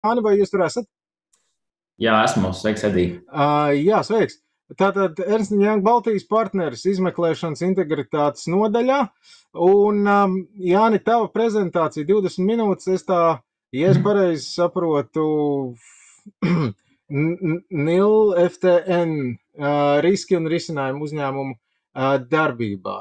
Jāni, vai jūs tur esat? Jā, esmu. Sveiks, Edī. Jā, sveiks. Tātad Ernst & Young Baltijas partneris izmeklēšanas integritātes nodaļā. Un, Jāni, tava prezentācija 20 minūtes, ja es pareizi saprotu, NIL FTN riski un risinājumu uzņēmumu darbībā.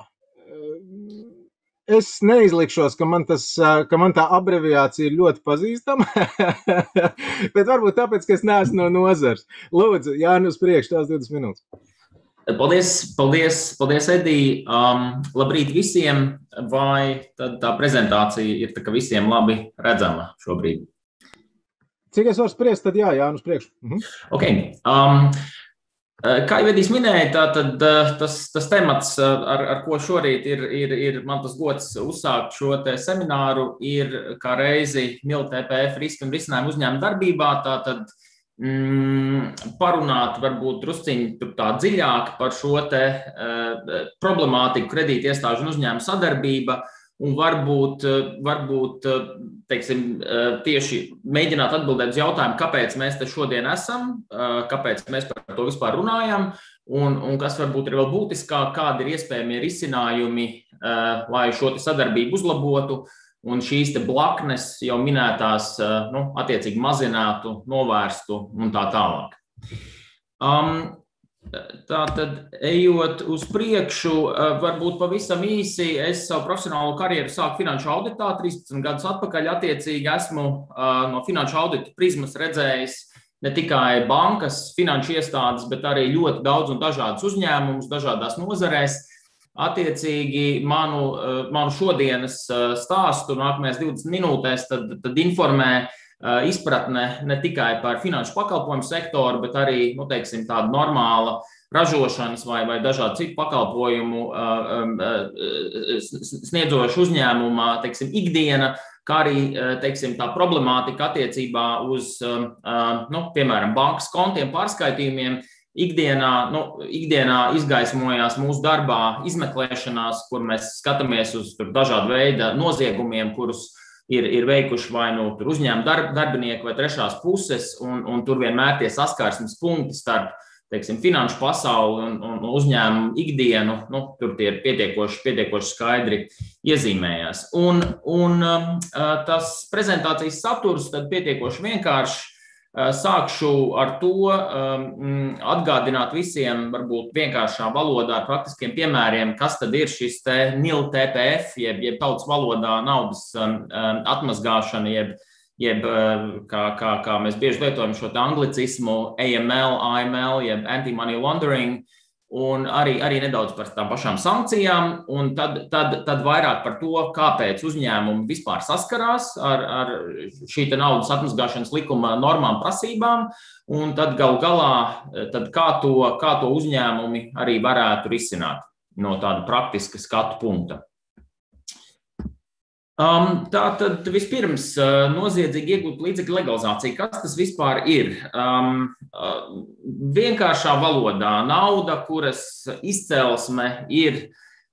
Es neizlikšos, ka man tā abreviācija ir ļoti pazīstama, bet varbūt tāpēc, ka es neesmu no nozars. Lūdzu, Jāni, uz priekšu, tās 20 minūtes. Paldies, Edī. Labrīt visiem. Vai tad tā prezentācija ir tā, ka visiem labi redzama šobrīd? Cik es varu spriest, tad jā, Jāni, uz priekšu. Ok. Kā jau Edijs minēja, tad tas temats, ar ko šorīt ir man tas gods uzsākt šo te semināru, ir kā reizi NIL TPF riski un risinājumu uzņēmumu darbībā, tātad parunāt varbūt drusciņi tā dziļāk par šo te problemātiku kredīti iestāžu un uzņēmumu sadarbība, un varbūt teiksim, tieši mēģināt atbildēt uz jautājumu, kāpēc mēs te šodien esam, kāpēc mēs par to vispār runājam, un kas varbūt ir vēl būtiskāk, kādi ir iespējamie risinājumi, lai šo te sadarbību uzlabotu, un šīs te blaknes jau minētās, attiecīgi mazinātu, novērstu un tā tālāk. Tātad, ejot uz priekšu, varbūt pavisam īsi, es savu profesionālo karjeru sāku finanšu auditā, 13 gadus atpakaļ, attiecīgi esmu no finanšu audita prizmas redzējis ne tikai bankas, finanšu iestādes, bet arī ļoti daudz un dažādas uzņēmumus, dažādās nozarēs. Attiecīgi manu šodienas stāstu nākamajās 20 minūtēs tad informē izpratne ne tikai par finanšu pakalpojumu sektoru, bet arī, teiksim, tāda normāla ražošanas vai dažādu citu pakalpojumu sniedzošu uzņēmuma, teiksim, ikdiena, kā arī, teiksim, tā problemātika attiecībā uz, piemēram, bankas kontiem, pārskaitījumiem. Ikdienā izgaismojās mūsu darbā izmeklēšanās, kur mēs skatāmies uz dažādu veidu noziegumiem, kurus ir veikuši vai uzņēmuma darbinieki vai trešās puses, un tur vienmēr tie saskarsmes punkti starp, teiksim, finanšu pasauli un uzņēmumu ikdienu, tur tie ir pietiekoši skaidri iezīmējās. Un tas prezentācijas saturs tad pietiekoši vienkārši. Sākšu ar to atgādināt visiem, varbūt vienkāršā valodā ar praktiskiem piemēriem, kas tad ir šis te NIL TPF, jeb tautas valodā naudas atmazgāšana, jeb kā mēs bieži lietojam šo te anglicismu AML, AML, jeb Anti-Money Laundering, un arī nedaudz par tām pašām sankcijām, un tad vairāk par to, kāpēc uzņēmumi vispār saskarās ar šī te naudas atmazgāšanas likuma normām, prasībām, un tad galu galā, kā to uzņēmumi arī varētu risināt no tāda praktiska skatu punkta. Tātad vispirms noziedzīgi iegūt līdzekļu legalizācija. Kas tas vispār ir? Vienkāršā valodā nauda, kuras izcelsme ir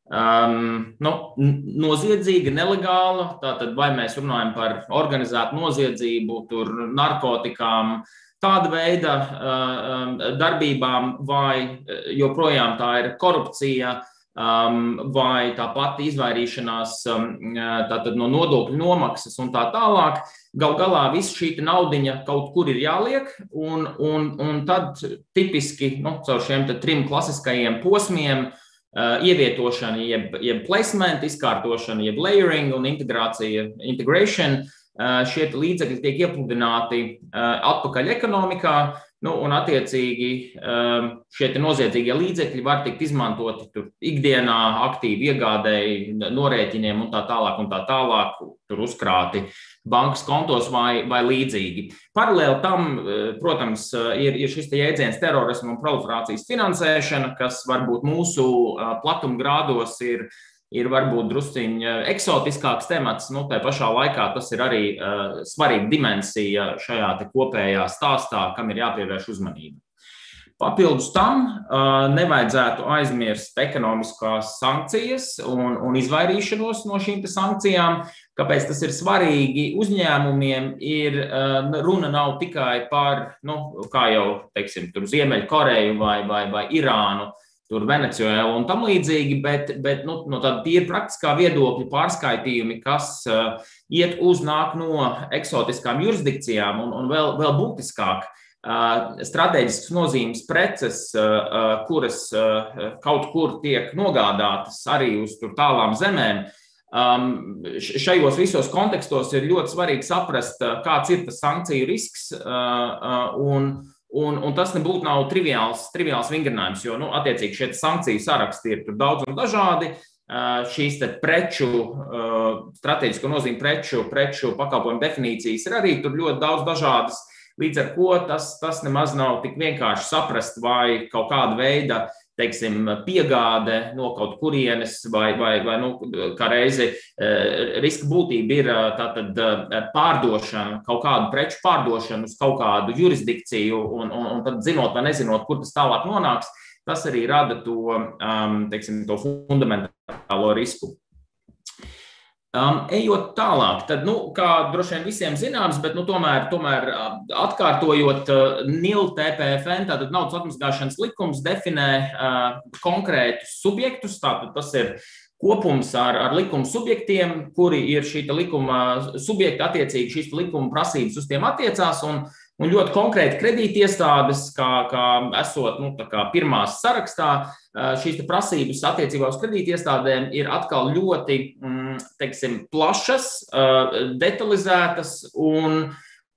noziedzīga, nelegāla, tātad vai mēs runājam par organizētu noziedzību, tur narkotikām, tāda veida darbībām, vai joprojām tā ir korupcija, vai tā pati izvairīšanās tātad no nodokļu nomaksas un tā tālāk. Gal galā viss šī naudiņa kaut kur ir jāliek, un tad tipiski caur šiem trim klasiskajiem posmiem ievietošana, jeb placement, izkārtošana, jeb layering un integrācija, integration, šie līdzekļi tiek iepludināti atpakaļ ekonomikā, un attiecīgi šie noziedzīgie līdzekļi var tikt izmantoti ikdienā, aktīvi iegādēji, norēķiniem un tā tālāk, tur uzkrāti bankas kontos vai līdzīgi. Paralēli tam, protams, ir šis jēdziens terorismu un proliferācijas finansēšana, kas varbūt mūsu platumgrādos ir varbūt drusciņ eksotiskāks temats, tā pašā laikā tas ir arī svarīga dimensija šajā te kopējā stāstā, kam ir jāpievērš uzmanība. Papildus tam nevajadzētu aizmirst ekonomiskās sankcijas un izvairīšanos no šīm sankcijām. Kāpēc tas ir svarīgi uzņēmumiem? Runa nav tikai par, kā jau, teiksim, tur Ziemeļkoreju vai Irānu, tur Venecuēlu un tam līdzīgi, bet no tāda tīri praktiskā viedokļa pārskaitījumi, kas nāk no eksotiskām jurisdikcijām un vēl būtiskāk, stratēģiskas nozīmes preces, kuras kaut kur tiek nogādātas arī uz tur tālām zemēm. Šajos visos kontekstos ir ļoti svarīgi saprast, kāds ir tas sankciju risks, un tas nebūtu nav triviāls vingrinājums, jo, attiecīgi, šie sankciju saraksti ir tur daudz un dažādi. Šīs te stratēģisko nozīmi preču pakalpojumu definīcijas ir arī tur ļoti daudz dažādas. Līdz ar ko tas nemaz nav tik vienkārši saprast, vai kaut kāda veida, teiksim, piegāde no kaut kurienes vai kā reizi riska būtība ir tātad pārdošana, kaut kādu preču pārdošanu uz kaut kādu jurisdikciju un tad zinot vai nezinot, kur tas tālāk nonāks, tas arī rada to, teiksim, to fundamentālo risku. Ejot tālāk, tad, kā droši vien visiem zināms, bet tomēr atkārtojot, NIL-TPFN, tātad naudas atmazgāšanas likums, definē konkrētus subjektus, tātad tas ir kopums ar likuma subjektiem, kuri ir šī likuma subjekti, attiecīgi šīs likuma prasības uz tiem attiecās, un ļoti konkrēti kredītiestādes, kā esot tā kā pirmās sarakstā, šīs prasības attiecībā uz kredītiestādēm ir atkal ļoti, teiksim, plašas, detalizētas un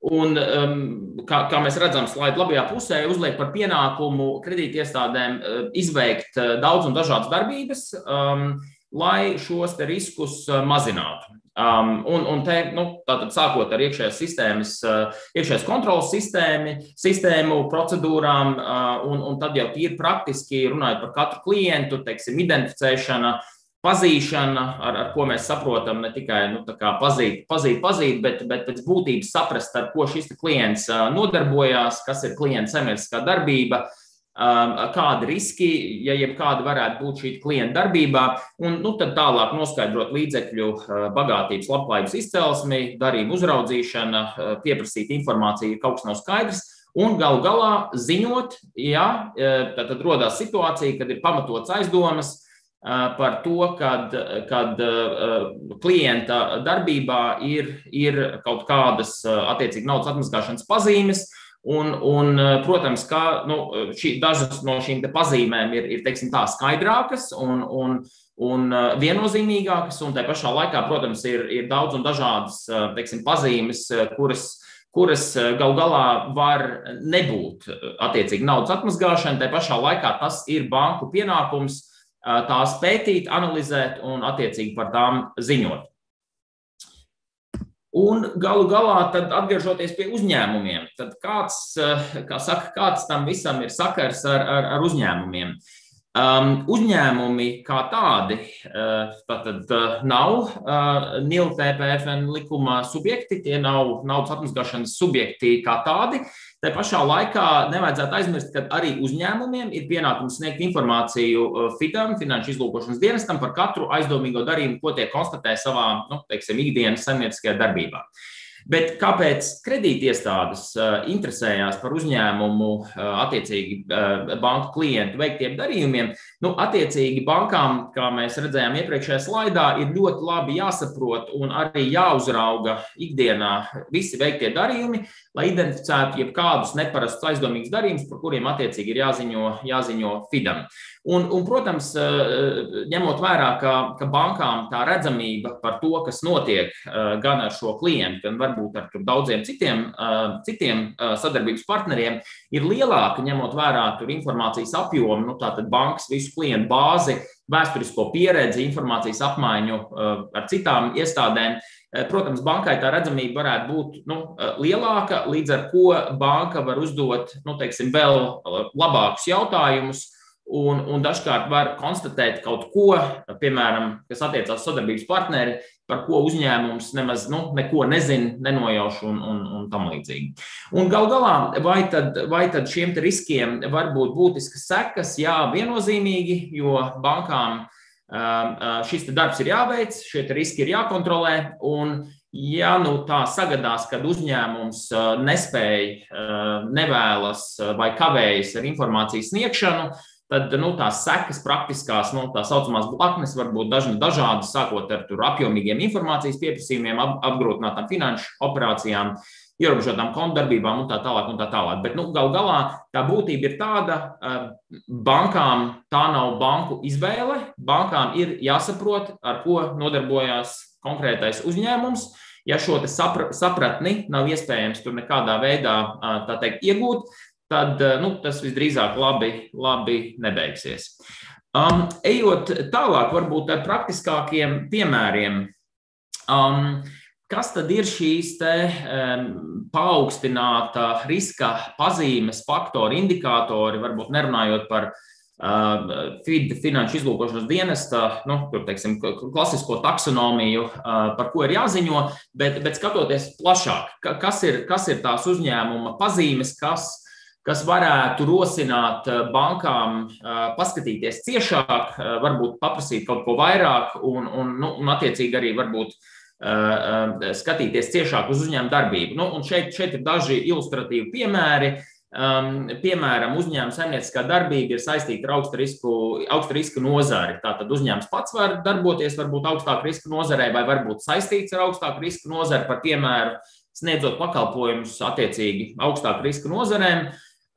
kā mēs redzam slaidu labajā pusē, uzliek par pienākumu kredītiestādēm izveikt daudz un dažādas darbības, lai šos te riskus mazinātu. Un te, tātad sākot ar iekšējās kontrolas sistēmu, procedūrām, un tad jau tīri praktiski runājot par katru klientu, teiksim, identificēšana, pazīšana, ar ko mēs saprotam ne tikai tā kā pazīt, bet pēc būtības saprast, ar ko šis klients nodarbojās, kas ir klienta saimnieciskā darbība, kādi riski, ja jebkādi varētu būt šī klienta darbībā, un tad tālāk noskaidrot līdzekļu bagātības, labklājības izcelsmi, darījumu uzraudzīšana, pieprasīt informāciju, kaut kas nav skaidrs, un galu galā ziņot, tad rodās situācija, kad ir pamatots aizdomas par to, kad klienta darbībā ir kaut kādas attiecīgi naudas atmazgāšanas pazīmes. Un protams, ka dažas no šīm pazīmēm ir teiksim, tā skaidrākas un viennozīmīgākas, un tā pašā laikā, protams, ir daudz un dažādas teiksim, pazīmes, kuras galu galā var nebūt attiecīgi naudas atmazgāšana. Tā pašā laikā tas ir banku pienākums tās pētīt, analizēt un attiecīgi par tām ziņot. Un galu galā, tad atgriežoties pie uzņēmumiem, tad kāds tam visam ir sakars ar uzņēmumiem? Uzņēmumi kā tādi tātad nav NIL-TPFN likuma subjekti, tie nav naudas atmazgāšanas subjekti kā tādi. Tā pašā laikā nevajadzētu aizmirst, ka arī uzņēmumiem ir pienākums sniegt informāciju FIDam, Finanšu izlūkošanas dienestam, par katru aizdomīgo darījumu, ko tie konstatē savā, teiksim, ikdienas saimnieciskajā darbībā. Bet kāpēc kredītiestādes interesējās par uzņēmumu attiecīgi banku klientu veiktiem darījumiem? Attiecīgi bankām, kā mēs redzējām iepriekšējā slaidā, ir ļoti labi jāsaprot un arī jāuzrauga ikdienā visi veiktie darījumi, lai identificētu jebkādus neparastus aizdomīgus darījumus, par kuriem attiecīgi ir jāziņo FIDam. Un, protams, ņemot vērā, ka bankām tā redzamība par to, kas notiek gan ar šo klientu, gan varbūt ar daudziem citiem sadarbības partneriem, ir lielāka, ņemot vērā informācijas apjomu, tātad bankas visu klientu bāzi, vēsturisko pieredzi, informācijas apmaiņu ar citām iestādēm. Protams, bankai tā redzamība varētu būt lielāka, līdz ar ko banka var uzdot, teiksim, vēl labākus jautājumus, un dažkārt var konstatēt kaut ko, piemēram, kas attiecās sadarbības partneri, par ko uzņēmums nemaz neko nezina, nenojauš un tam līdzīgi. Un gal galā, vai tad šiem riskiem var būt būtiskas sekas? Jā, viennozīmīgi, jo bankām šis darbs ir jāveic, šie riski ir jākontrolē, un ja tā sagadās, kad uzņēmums nespēj, nevēlas vai kavējas ar informācijas sniegšanu, tad tās sekas praktiskās, tā saucamās blaknes var būt dažādas, sākot ar apjomīgiem informācijas pieprasījumiem, apgrūtinātām finanšu operācijām, ierobežotām kontu darbībām un tā tālāk. Bet gal galā tā būtība ir tāda, bankām tā nav banku izvēle, bankām ir jāsaprot, ar ko nodarbojās konkrētais uzņēmums. Ja šo sapratni nav iespējams tur nekādā veidā, tā teikt, iegūt, tad tas visdrīzāk labi nebeigsies. Ejot tālāk, varbūt ar praktiskākiem piemēriem, kas tad ir šīs paaugstināta riska pazīmes, faktori, indikātori, varbūt nerunājot par FID, Finanšu izlūkošanas dienesta, tur, teiksim, klasisko taksonomiju, par ko ir jāziņo, bet skatoties plašāk, kas ir tās uzņēmuma pazīmes, kas varētu rosināt bankām paskatīties ciešāk, varbūt paprasīt kaut ko vairāk un attiecīgi arī varbūt skatīties ciešāk uz uzņēmuma darbību. Un šeit ir daži ilustratīvi piemēri. Piemēram, uzņēmuma saimnieciskā darbība ir saistīta ar augsta riska nozari. Tātad uzņēmums pats var darboties varbūt augstāka riska nozarē vai varbūt saistīts ar augstāku riska nozari, par piemēru sniedzot pakalpojumus attiecīgi augstāku riska nozarēm.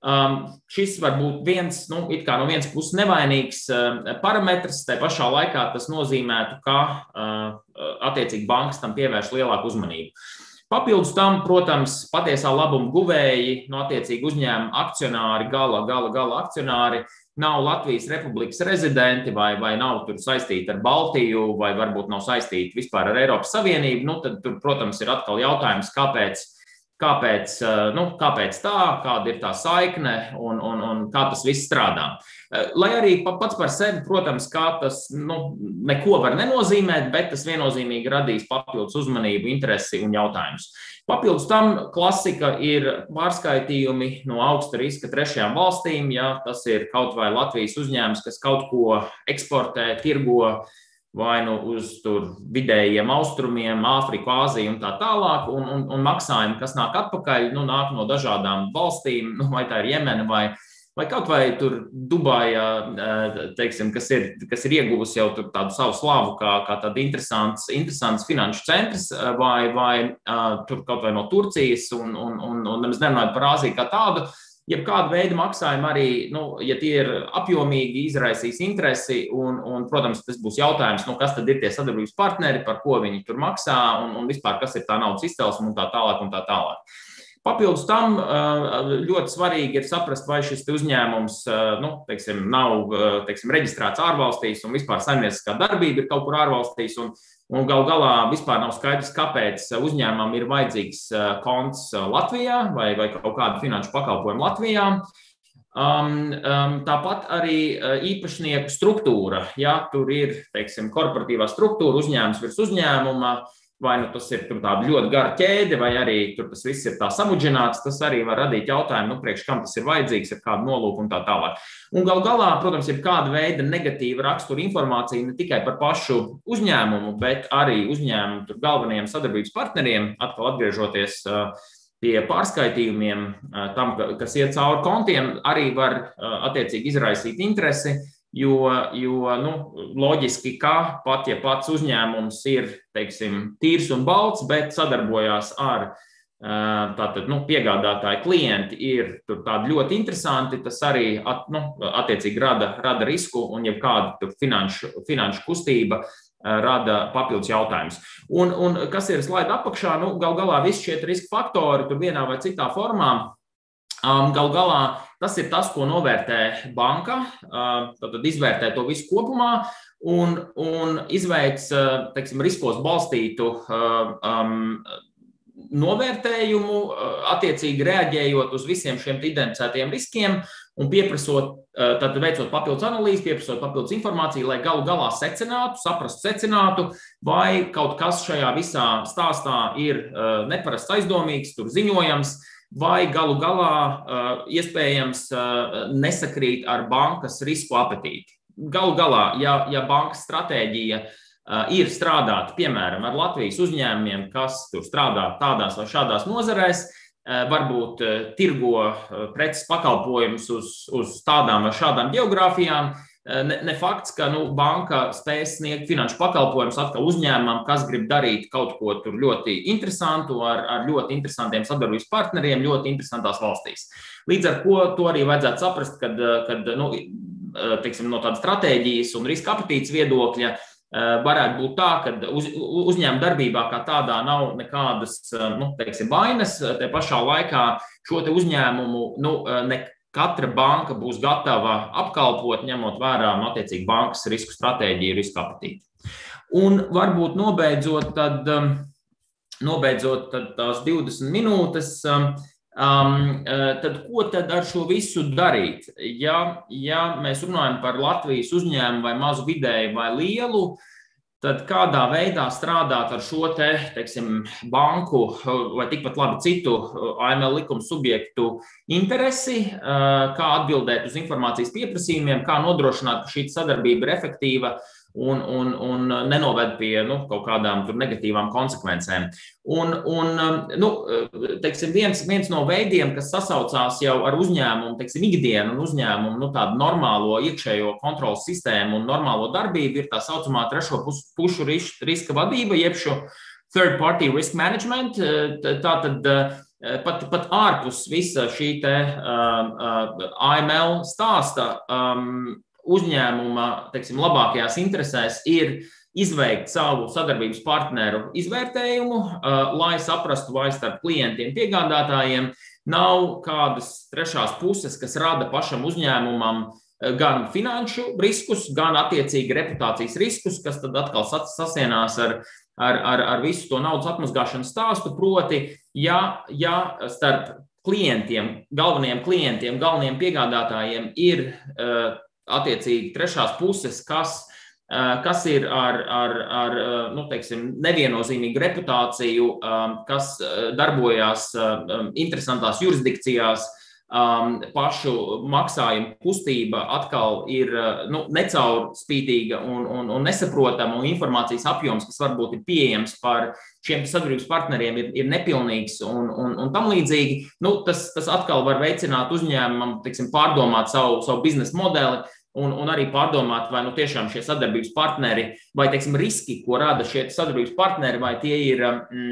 Šis var būt viens, it kā no vienas puses nevainīgs parametrs, tai pašā laikā tas nozīmētu, ka attiecīgi bankas tam pievērš lielāku uzmanību. Papildus tam, protams, patiesā labuma guvēji, attiecīgi uzņēmuma akcionāri, gala akcionāri nav Latvijas Republikas rezidenti vai nav tur saistīti ar Baltiju vai varbūt nav saistīti vispār ar Eiropas Savienību, tad tur, protams, ir atkal jautājums, kāpēc tā, kāda ir tā saikne un kā tas viss strādā. Lai arī pats par sevi, protams, kā tas neko var nenozīmēt, bet tas viennozīmīgi radīs papildus uzmanību, interesi un jautājumus. Papildus tam klasika ir pārskaitījumi no augsta riska trešajām valstīm, ja tas ir kaut vai Latvijas uzņēmums, kas kaut ko eksportē, tirgo, vai uz vidējiem austrumiem, Āfriku, Āziju un tā tālāk, un maksājumi, kas nāk atpakaļ, nāk no dažādām valstīm, vai tā ir Jemena, vai kaut vai tur Dubaja, teiksim, kas ir ieguvusi jau tur tādu savu slavu kā tāda interesants finanšu centrs, vai tur kaut vai no Turcijas, un nemaz nerunājot par Āziju kā tādu. Jebkāda veida maksājumi arī, ja tie ir apjomīgi, izraisīs interesi, un, protams, tas būs jautājums, kas tad ir tie sadarbības partneri, par ko viņi tur maksā, un vispār, kas ir tā naudas izcelsme un tā tālāk. Papildus tam ļoti svarīgi ir saprast, vai šis uzņēmums nav reģistrēts ārvalstīs un vispār saimnieciskā darbība ir kaut kur ārvalstīs, un gal galā vispār nav skaidrs, kāpēc uzņēmumam ir vajadzīgs konts Latvijā vai kaut kāda finanšu pakalpojuma Latvijā. Tāpat arī īpašnieku struktūra. Ja tur ir, korporatīvā struktūra, uzņēmums virs uzņēmuma, vai tas ir tāda ļoti gara ķēde, vai arī tur tas viss ir tā samudžināts, tas arī var radīt jautājumu, priekš kam tas ir vajadzīgs, ar kādu nolūku un tā tālāk. Un gal galā, protams, ir kāda veida negatīva rakstura informācija ne tikai par pašu uzņēmumu, bet arī uzņēmumu galvenajiem sadarbības partneriem, atkal atgriežoties pie pārskaitījumiem, tam, kas iet cauri kontiem, arī var attiecīgi izraisīt interesi. Jo loģiski, ka pat ja pats uzņēmums ir, tīrs un balts, bet sadarbojās ar piegādātāju klienti ir tur tādi ļoti interesanti, tas arī attiecīgi rada risku un jebkāda finanšu kustība rada papildus jautājumus. Un kas ir slaida apakšā, gal galā visi šie riska faktori tur vienā vai citā formā. Gal galā tas ir tas, ko novērtē banka, tad izvērtē to visu kopumā un izveic, riskos balstītu novērtējumu, attiecīgi reaģējot uz visiem šiem identificētajiem riskiem un pieprasot, tad veicot papildus analīzi, pieprasot papildus informāciju, lai galu galā secinātu, vai kaut kas šajā visā stāstā ir neparasts aizdomīgs, tur ziņojams, vai galu galā iespējams nesakrīt ar bankas risku apetīti. Galu galā, ja bankas stratēģija ir strādāt, piemēram, ar Latvijas uzņēmumiem, kas tur strādā tādās vai šādās nozarēs, varbūt tirgo preces pakalpojumus uz tādām vai šādām geogrāfijām. Ne fakts, ka banka spēs sniegt finanšu pakalpojumus atkal uzņēmumam, kas grib darīt kaut ko tur ļoti interesantu ar ļoti interesantiem sadarbības partneriem, ļoti interesantās valstīs. Līdz ar ko to arī vajadzētu saprast, kad teiksim, no tādas stratēģijas un riska apetītes viedokļa varētu būt tā, ka uzņēmuma darbībā kā tādā nav nekādas, teiksim, vainas. Te pašā laikā šo te uzņēmumu, ne katra banka būs gatava apkalpot, ņemot vērā, attiecīgi, bankas risku stratēģiju, risku apetīti. Un varbūt nobeidzot tās 20 minūtes, tad ko tad ar šo visu darīt? Ja mēs runājam par Latvijas uzņēmumu vai mazu vidēju vai lielu, tad kādā veidā strādāt ar šo teiksim, banku vai tikpat labi citu AML likuma subjektu interesi, kā atbildēt uz informācijas pieprasījumiem, kā nodrošināt, ka šī sadarbība ir efektīva un nenoved pie kaut kādām tur negatīvām konsekvencēm. Teiksim, viens no veidiem, kas sasaucās jau ar uzņēmumu, teiksim, ikdienu un uzņēmumu, tādu normālo iekšējo kontrolas sistēmu un normālo darbību, ir tā saucamā trešo pušu riska vadība, jeb šo third party risk management. Tātad pat ārpus visa šī AML stāsta uzņēmuma, teiksim, labākajās interesēs ir izveikt savu sadarbības partneru izvērtējumu, lai saprastu, vai starp klientiem, piegādātājiem nav kādas trešās puses, kas rada pašam uzņēmumam gan finanšu riskus, gan attiecīgi reputācijas riskus, kas tad atkal sasienās ar visu to naudas atmazgāšanas stāstu. Proti, ja starp klientiem, galvenajiem piegādātājiem ir attiecīgi trešās puses, kas ir ar teiksim, neviennozīmīgu reputāciju, kas darbojās interesantās jurisdikcijās, pašu maksājumu kustība atkal ir necaurspītīga un nesaprotama, un informācijas apjoms, kas varbūt ir pieejams par šiem sadarbības partneriem, ir nepilnīgs un tam līdzīgi. Tas atkal var veicināt uzņēmumam, teiksim, pārdomāt savu biznesa modeli un arī pārdomāt, vai tiešām šie sadarbības partneri, vai, teiksim, riski, ko rada šie sadarbības partneri, vai tie ir,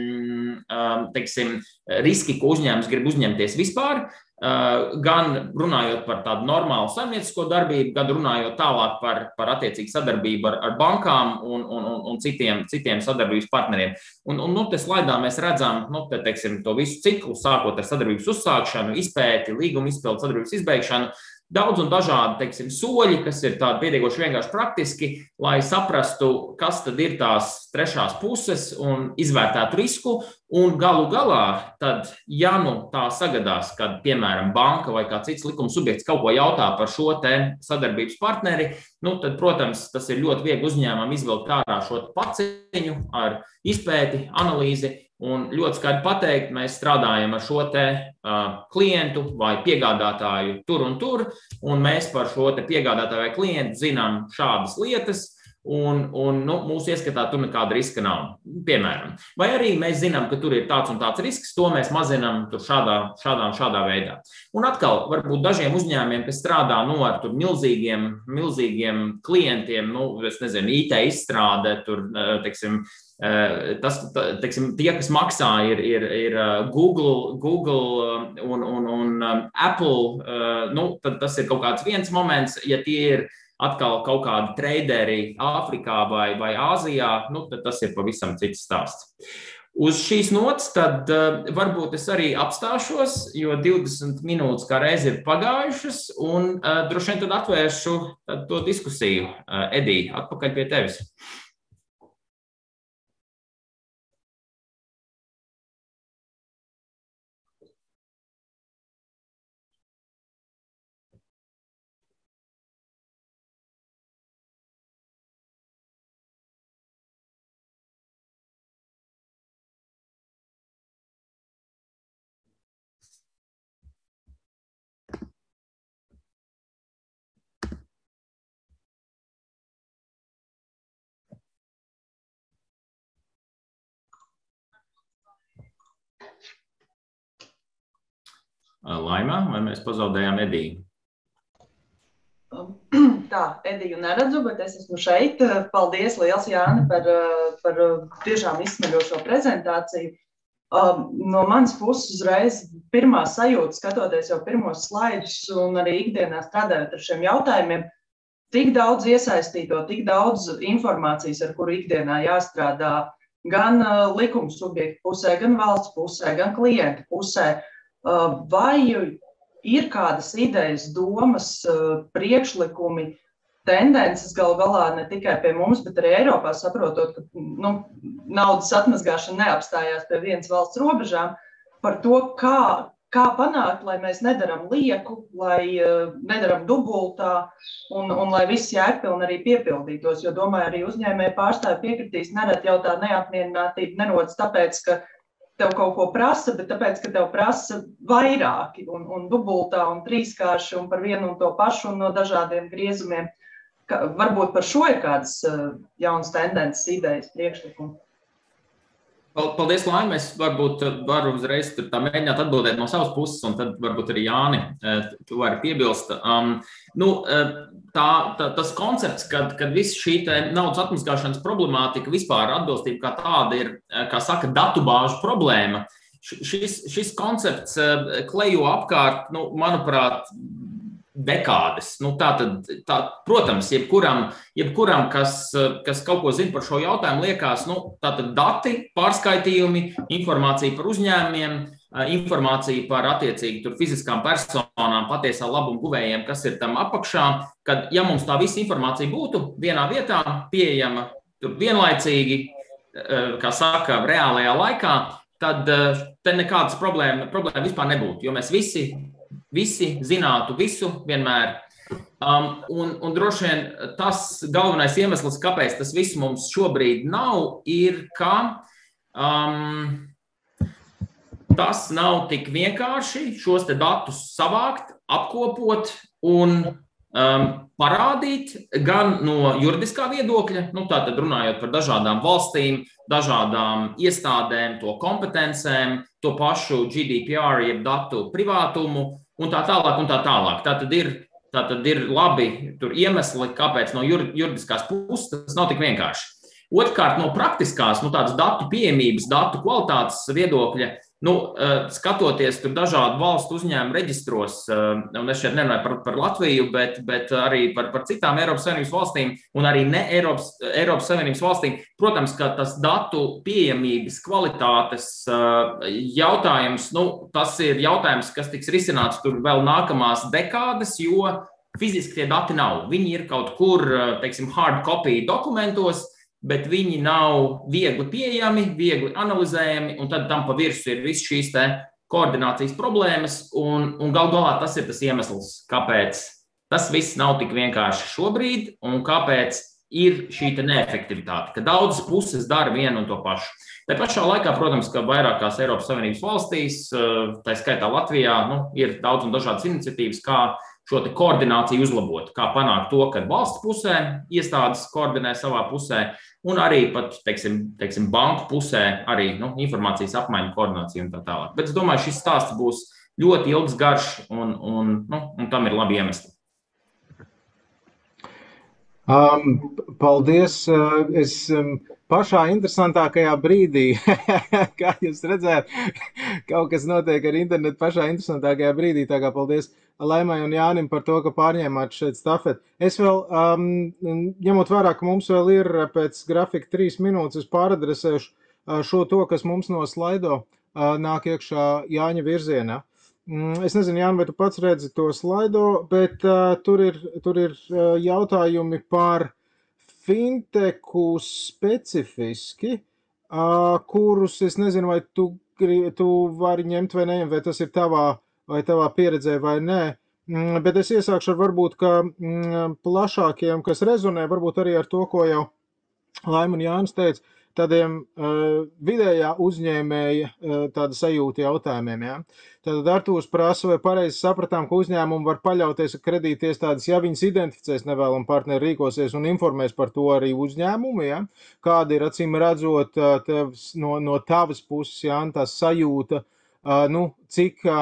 teiksim, riski, ko uzņēmums grib uzņemties vispār, gan runājot par tādu normālu saimniecisko darbību, gan runājot tālāk par attiecīgu sadarbību ar bankām un citiem sadarbības partneriem. Un te slaidā mēs redzam, teiksim, to visu ciklu, sākot ar sadarbības uzsākšanu, izpēti, līguma izpildu, sadarbības izbeigšanu, daudz un dažādi, teiksim, soļi, kas ir tādi pietiekoši vienkārši praktiski, lai saprastu, kas tad ir tās trešās puses un izvērtētu risku. Un galu galā, tad, ja tā sagadās, kad, piemēram, banka vai kā cits likuma subjekts kaut ko jautā par šo te sadarbības partneri, tad, protams, tas ir ļoti viegli uzņēmumam izvilkt ārā šo paciņu ar izpēti, analīzi. Un ļoti skaidri pateikt, mēs strādājam ar šo te klientu vai piegādātāju tur un tur, un mēs par šo te piegādātāju vai klientu zinām šādas lietas, un mūsu ieskatā tur nekāda riska nav, piemēram. Vai arī mēs zinām, ka tur ir tāds un tāds risks, to mēs mazinām tur šādā veidā. Un atkal, varbūt dažiem uzņēmumiem, kas strādā ar tur milzīgiem klientiem, es nezinu, IT izstrāde, tur, teiksim, teiksim, tie, kas maksā, ir Google un Apple, tad tas ir kaut kāds viens moments. Ja tie ir atkal kaut kādi traderi Āfrikā vai Āzijā, tad tas ir pavisam cits stāsts. Uz šīs nots tad varbūt es arī apstāšos, jo 20 minūtes kā reiz ir pagājušas, un droši vien tad atvēršu to diskusiju. Edī, atpakaļ pie tevis. Laimā, vai mēs pazaudējām Ediju? Tā, Ediju neredzu, bet es esmu šeit. Paldies liels, Jāni, par tiešām izsmeļošo prezentāciju. No manas puses uzreiz pirmā sajūta, skatoties jau pirmos slaidus un arī ikdienā strādājot ar šiem jautājumiem, tik daudz iesaistīto, tik daudz informācijas, ar kuru ikdienā jāstrādā gan likuma subjektu pusē, gan valsts pusē, gan klientu pusē. Vai ir kādas idejas, domas, priekšlikumi, tendences galu galā ne tikai pie mums, bet arī Eiropā, saprotot, ka naudas atmazgāšana neapstājās pie vienas valsts robežām, par to, kā panākt, lai mēs nedaram lieku, lai nedaram dubultā un lai viss jēgpilni arī piepildītos, jo domāju, arī uzņēmēji pārstāvi piekritīs, nerad jau tā neapmierinātība nerodas tāpēc, ka tev kaut ko prasa, bet tāpēc, ka tev prasa vairāki un dubultā un trīskārši un par vienu un to pašu un no dažādiem griezumiem. Varbūt par šo ir kādas jaunas tendences, idejas, priekšlikumi. Paldies, Laima. Es varbūt varu uzreiz tā mēģināt atbildēt no savas puses, un tad varbūt arī Jāni tu vari piebilst. Tas koncepts, kad viss šī naudas atmazgāšanas problemātika vispār atbilstība kā tāda ir, kā saka, datubāžu problēma, šis koncepts klejo apkārt, manuprāt, dekādes. Protams, jebkuram kas kaut ko zina par šo jautājumu, liekas, tātad dati, pārskaitījumi, informācija par uzņēmumiem, informācija par attiecīgi tur fiziskām personām, patiesā labuma guvējiem, kas ir tam apakšā, kad, ja mums tā visa informācija būtu vienā vietā, pieejama tur vienlaicīgi, kā saka, reālajā laikā, tad te nekādas problēma vispār nebūtu, jo mēs visi zinātu visu vienmēr. Un droši vien tas galvenais iemesls, kāpēc tas viss mums šobrīd nav, ir, ka tas nav tik vienkārši šos te datus savākt, apkopot un parādīt gan no juridiskā viedokļa, tātad runājot par dažādām valstīm, dažādām iestādēm, to kompetencēm, to pašu GDPR, jeb datu privātumu, un tā tālāk, un tā tālāk. Tātad ir labi tur iemesli, kāpēc no juridiskās puses tas nav tik vienkārši. Otrkārt, no praktiskās, tādas datu pieejamības, datu kvalitātes viedokļa, skatoties tur dažādu valstu uzņēmumu reģistros, un es šeit nerunāju par Latviju, bet arī par citām Eiropas Savienības valstīm un arī ne Eiropas Savienības valstīm, protams, ka tas datu pieejamības kvalitātes jautājums, tas ir jautājums, kas tiks risināts tur vēl nākamās dekādes, jo fiziski tie dati nav. Viņi ir kaut kur, teiksim, hard copy dokumentos, bet viņi nav viegli pieejami, viegli analizējami, un tad tam pa virsu ir viss šīs te koordinācijas problēmas, un gal galā tas ir tas iemesls, kāpēc tas viss nav tik vienkārši šobrīd, un kāpēc ir šī te neefektivitāte, ka daudzas puses dara vienu un to pašu. Tā pašā laikā, protams, ka vairākās Eiropas Savienības valstīs, tā skaitā Latvijā, ir daudz un dažādas iniciatīvas, kā šo te koordināciju uzlabot, kā panākt to, ka valsts pusē iestādes koordinē savā pusē, un arī pat, teiksim, banku pusē arī informācijas apmaiņa, koordinācija un tā tālāk. Bet es domāju, šis stāsts būs ļoti ilgs, garš, un tam ir labi iemesli. Paldies. Es pašā interesantākajā brīdī, kā jūs redzējāt, kaut kas notiek ar internetu pašā interesantākajā brīdī, tā kā paldies Laimai un Jānim par to, ka pārņēmāt šeit stafeti. Es vēl, ņemot vērā, ka mums vēl ir pēc grafika 3 minūtes, es pāradresēšu šo to, kas mums no slaido nāk iekšā Jāņa virzienā. Es nezinu, Jāni, vai tu pats redzi to slaido, bet tur ir jautājumi par fintechu specifiski, kurus es nezinu, vai tu vari ņemt vai neņemt, vai tas ir tavā pieredzē vai nē. Bet es iesākšu ar varbūt, ka plašākiem, kas rezonē, varbūt arī ar to, ko jau Laima un Jānis teica, tādiem vidējā uzņēmēja tāda sajūta jautājumiem. Ja? Tātad Artūrs prasa, vai pareizi sapratām, ka uzņēmumi var paļauties kredītiestādes, ja viņas identificēs nevēlamu partneri, rīkosies un informēs par to arī uzņēmumu. Ja? Kāda ir acīm redzot no tavas puses, Jāni, tā sajūta, cik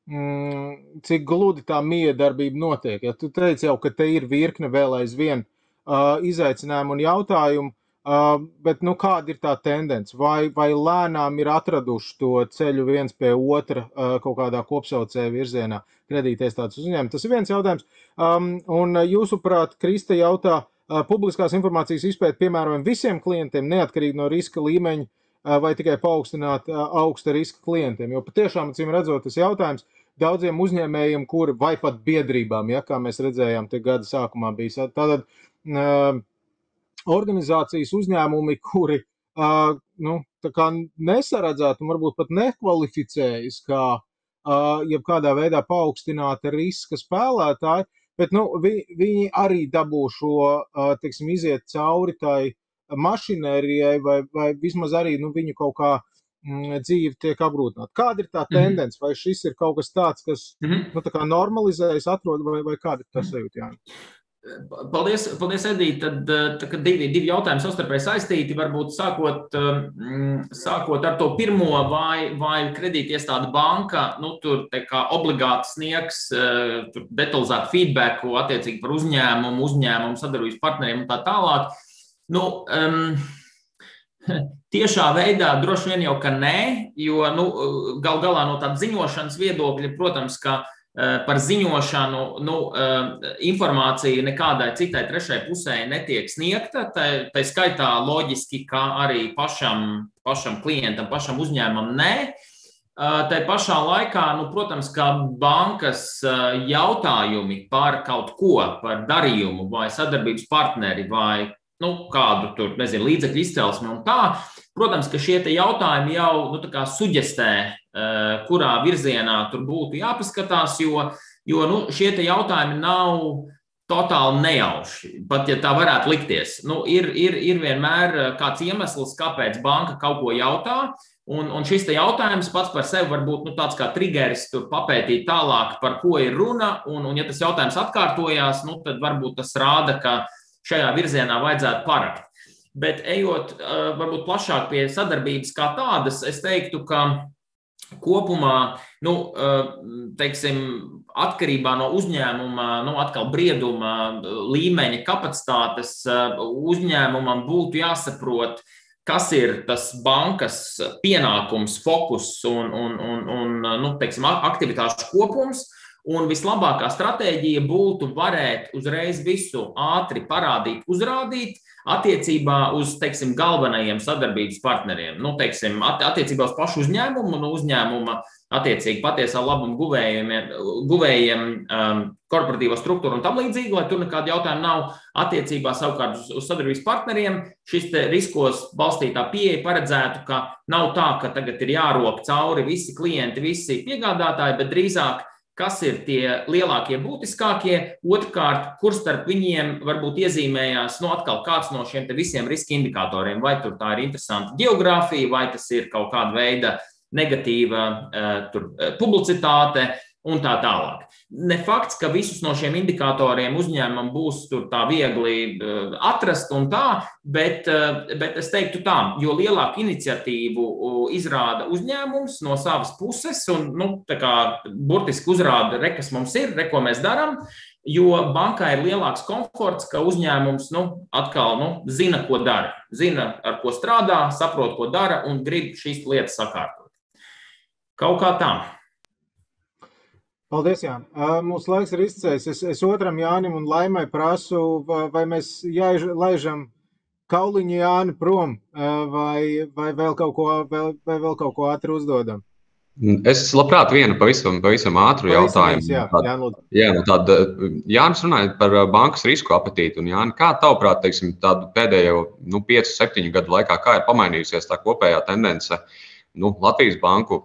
cik gludi tā miedarbība notiek. Ja tu teici jau, ka te ir virkne vēl aizvien izaicinājumu un jautājumu, bet kāda ir tā tendence? Vai lēnām ir atraduši to ceļu viens pie otra kaut kādā kopsaucēja virzienā kredītiestādes uzņēmumi? Tas ir viens jautājums. Un jūsuprāt, Krista jautā, publiskās informācijas izpēti piemērojam visiem klientiem, neatkarīgi no riska līmeņa, vai tikai paaugstināt augsta riska klientiem? Jo patiešām, acīm redzot, tas jautājums daudziem uzņēmējiem, kuri vai pat biedrībām, ja, kā mēs redzējām, te gada sākumā bija. Tātad organizācijas uzņēmumi, kuri tā kā nesaredzētu un varbūt pat nekvalificējas kā jebkādā veidā paaugstināta riska spēlētāji, bet viņi arī dabū šo, teiksim, iziet cauri tai mašinērijai vai vismaz arī viņu kaut kā dzīve tiek apgrūtināta. Kāda ir tā tendence? Vai šis ir kaut kas tāds, kas tā kā normalizējas, atrod, vai kāda ir tas sajūta, Jāni? Paldies, Edī. Tad divi jautājumi savstarpēji saistīti. Varbūt sākot ar to pirmo, vai kredītiestāde banka tur obligāti sniegs detalizētu feedbacku attiecīgi par uzņēmumu sadarbības partneriem un tā tālāk. Tiešā veidā droši vien jau, ka nē, jo gal galā no tāda ziņošanas viedokļa, protams, ka par ziņošanu informācija nekādai citai trešai pusē netiek sniegta. Tai skaitā loģiski, ka arī pašam klientam, pašam uzņēmumam nē. Tai pašā laikā, protams, ka bankas jautājumi par kaut ko, par darījumu vai sadarbības partneri vai kādu tur, līdzekļu izcelsmi un tā. Protams, ka šie te jautājumi jau suģestē, kurā virzienā tur būtu jāpaskatās, jo šie te jautājumi nav totāli nejauši, pat ja tā varētu likties. Ir vienmēr kāds iemesls, kāpēc banka kaut ko jautā, un šis te jautājums pats par sevi var būt tāds kā trigeris tur papētīt tālāk, par ko ir runa, un ja tas jautājums atkārtojās, tad varbūt tas rāda, ka šajā virzienā vajadzētu parakt. Bet ejot varbūt plašāk pie sadarbības kā tādas, es teiktu, ka kopumā, teiksim, atkarībā no uzņēmuma, atkal brieduma, līmeņa, kapacitātes, uzņēmumam būtu jāsaprot, kas ir tas bankas pienākums, fokus un teiksim, aktivitāšu kopums. Un vislabākā stratēģija būtu varēt uzreiz visu ātri parādīt, uzrādīt attiecībā uz, teiksim, galvenajiem sadarbības partneriem. Teiksim, attiecībā uz pašu uzņēmumu, uzņēmuma attiecīgi patiesā labuma guvējiem, korporatīvo struktūru un tam līdzīgi, lai tur nekāda jautājuma nav. Attiecībā savukārt uz sadarbības partneriem šis te riskos balstītā pieeja paredzētu, ka nav tā, ka tagad ir jārok cauri visi klienti, visi piegādātāji, bet drīzāk kas ir tie lielākie, būtiskākie, otrkārt, kur starp viņiem varbūt iezīmējās, atkal kāds no šiem te visiem riska indikatoriem, vai tur tā ir interesanta geogrāfija, vai tas ir kaut kāda veida negatīva publicitāte un tā tālāk. Ne fakts, ka visus no šiem indikatoriem uzņēmumam būs tur tā viegli atrast un tā, bet es teiktu tā, jo lielāku iniciatīvu izrāda uzņēmums no savas puses un, tā kā burtiski uzrāda, kas mums ir, ko mēs darām, jo bankai ir lielāks komforts, ka uzņēmums, atkal, zina, ko dara, zina, ar ko strādā, saprot, ko dara un grib šīs lietas sakārtot. Kaut kā tā. Paldies, Jāni. Mūsu laiks ir izcējis. Es otram Jānim un Laimai prasu, vai mēs laižam kauliņu Jāni prom, vai vēl kaut ko ātri uzdodam. Es labprāt vienu pavisam ātru jautājumu. Jānis runāja par bankas risku apetīti. Un Jāni, kā tavuprāt, teiksim, tādu pēdējo 5-7 gadu laikā, kā ir pamainījusies tā kopējā tendence Latvijas banku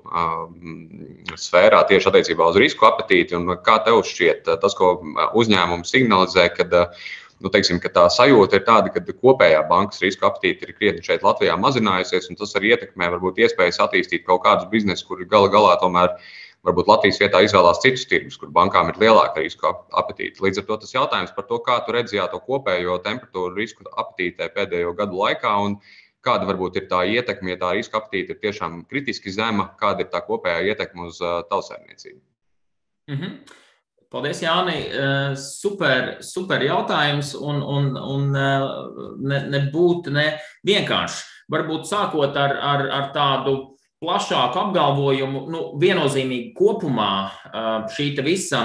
sfērā tieši attiecībā uz risku apetīti, un kā tev šķiet tas, ko uzņēmumi signalizē, kad tā sajūta ir tāda, ka kopējā bankas risku apetīte ir krietni šeit Latvijā mazinājusies, un tas arī ietekmē varbūt iespējas attīstīt kaut kādus biznesus, kuri galā tomēr varbūt Latvijas vietā izvēlās citus tirgus, kur bankām ir lielāka risku apetīte. Līdz ar to tas jautājums par to, kā tu redzējāt to kopējo temperatūru risku apetītē pēdējo gadu laikā, un kāda varbūt ir tā ietekme, ja tā riska apetīte ir tiešām kritiski zema, kāda ir tā kopējā ietekme uz tautsēmniecību? Paldies, Jāni. Super jautājums un nebūtu vienkārši. Varbūt sākot ar tādu plašāku apgalvojumu, viennozīmīgi kopumā šī visa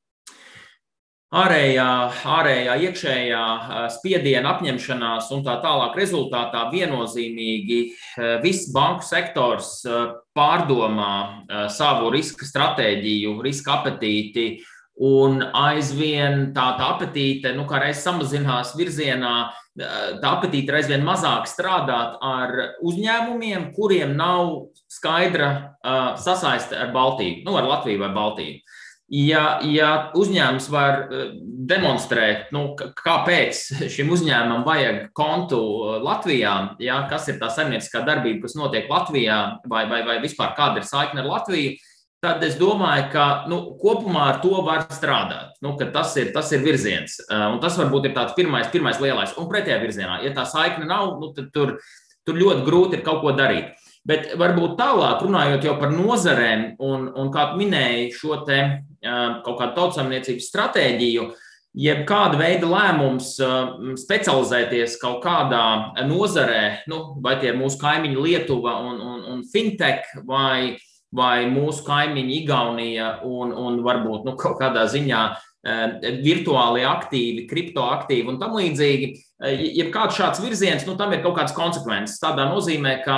ārējā, iekšējā spiediena apņemšanās un tā tālāk rezultātā viennozīmīgi viss banku sektors pārdomā savu riska stratēģiju, riska apetīti. Un aizvien tā apetīte, kā reiz samazinās virzienā, tā apetīte ir aizvien mazāk strādāt ar uzņēmumiem, kuriem nav skaidra sasaiste ar Baltiju, ar Latviju vai Baltiju. Ja uzņēmums var demonstrēt, kāpēc šim uzņēmumam vajag kontu Latvijā, kas ir tā saimnieciskā darbība, kas notiek Latvijā, vai vispār kāda ir saikne ar Latviju, tad es domāju, ka kopumā ar to var strādāt, ka tas ir virziens. Un tas varbūt ir tāds pirmais lielais. Un pretējā virzienā, ja tā saikne nav, tad tur ļoti grūti ir kaut ko darīt. Bet varbūt tālāk, runājot jau par nozarēm un kā tu minēji šo te kaut kādu tautsaimniecības stratēģiju, jeb kāda veida lēmums specializēties kaut kādā nozarē, vai tie ir mūsu kaimiņi Lietuva un fintech, vai mūsu kaimiņi Igaunija un varbūt kaut kādā ziņā virtuāli aktīvi, kriptoaktīvi un tam līdzīgi. Ja kāds šāds virziens, tam ir kaut kādas konsekvences. Tādā nozīmē, ka,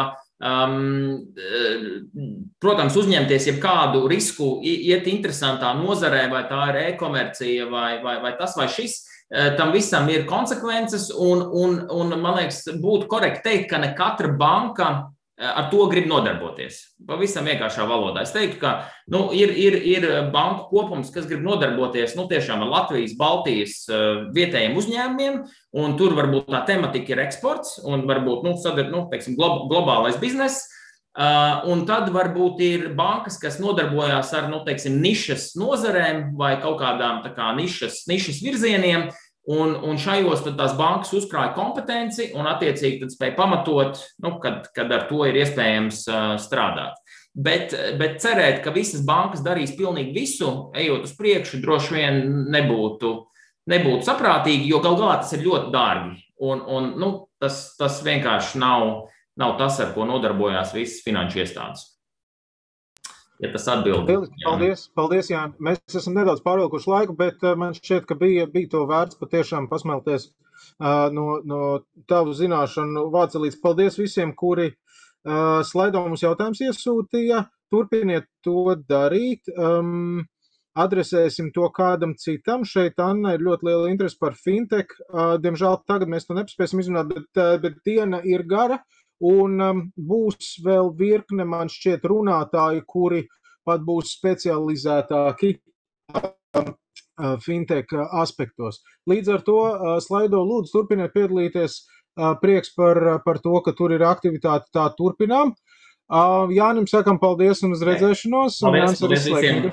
protams, uzņemties jebkādu risku, iet interesantā nozarē, vai tā ir e-komercija, vai tas vai šis, tam visam ir konsekvences un man liekas, būtu korekti teikt, ka ne katra banka ar to grib nodarboties. Pavisam vienkāršā valodā. Es teiktu, ka ir banku kopums, kas grib nodarboties tiešām ar Latvijas, Baltijas vietējiem uzņēmumiem, un tur varbūt tā tematika ir eksports, un varbūt globālais bizness, un tad varbūt ir bankas, kas nodarbojās ar nišas nozarēm vai kaut kādām nišas virzieniem, un šajos tad tās bankas uzkrāja kompetenci un attiecīgi tad spēja pamatot, kad ar to ir iespējams strādāt. Bet cerēt, ka visas bankas darīs pilnīgi visu, ejot uz priekšu, droši vien nebūtu saprātīgi, jo gal galā tas ir ļoti dārgi. Un tas vienkārši nav tas, ar ko nodarbojās visas finanšu iestādes. Ja tas atbild. Paldies, Jāni. Mēs esam nedaudz pārvilkuši laiku, bet man šķiet, ka bija to vērts patiešām pasmelties no tavu zināšanu vācelītes. Paldies visiem, kuri slaido mums jautājums iesūtīja. Turpiniet to darīt. Adresēsim to kādam citam. Šeit Anna ir ļoti liela interese par fintech. Diemžēl tagad mēs to nepaspēsim izrunāt, bet diena ir gara. Un būs vēl virkne, man šķiet, runātāji, kuri pat būs specializētāki fintech aspektos. Līdz ar to, slaido, lūdzu, turpiniet piedalīties. Prieks par to, ka tur ir aktivitāte, tā turpinām. Jānim sakam paldies un uz redzēšanos. Paldies visiem.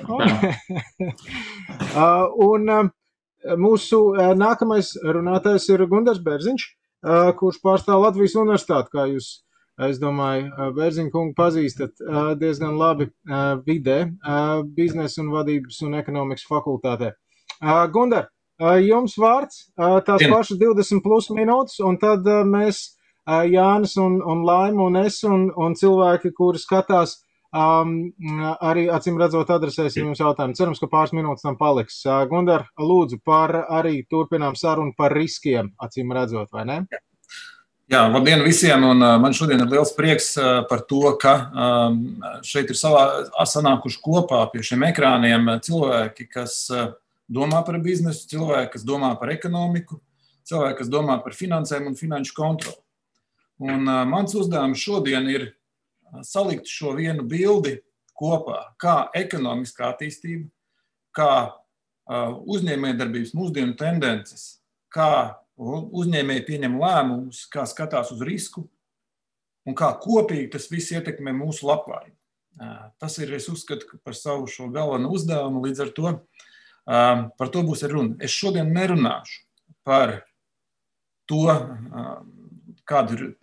Un mūsu nākamais runātājs ir Gundars Bērziņš, kurš pārstāv Latvijas universitāti, kā jūs, es domāju, Bērziņa kungu pazīstat diezgan labi vidē, biznesa un vadības un ekonomikas fakultātē. Gundar, jums vārds, tās pašas 20+ minūtes, un tad mēs, Jānis un Laima un es un cilvēki, kuri skatās, arī acīm redzot adresēsim jums jautājumu. Cerams, ka pāris minūtes tam paliks. Gundar, lūdzu, arī turpinām sarunu par riskiem, acīm redzot, vai ne? Jā, labdien visiem, un man šodien ir liels prieks par to, ka šeit ir sanākuši kopā pie šiem ekrāniem cilvēki, kas domā par biznesu, cilvēki, kas domā par ekonomiku, cilvēki, kas domā par finansēm un finanšu kontroli. Un mans uzdevums šodien ir salikt šo vienu bildi kopā, kā ekonomiskā attīstība, kā uzņēmējdarbības mūsdienu tendences, kā uzņēmēji pieņem lēmumus, kā skatās uz risku un kā kopīgi tas viss ietekmē mūsu labklājību. Tas ir, es uzskatu, par savu šo galveno uzdevumu, līdz ar to par to būs runa. Es šodien nerunāšu par to, kāda ir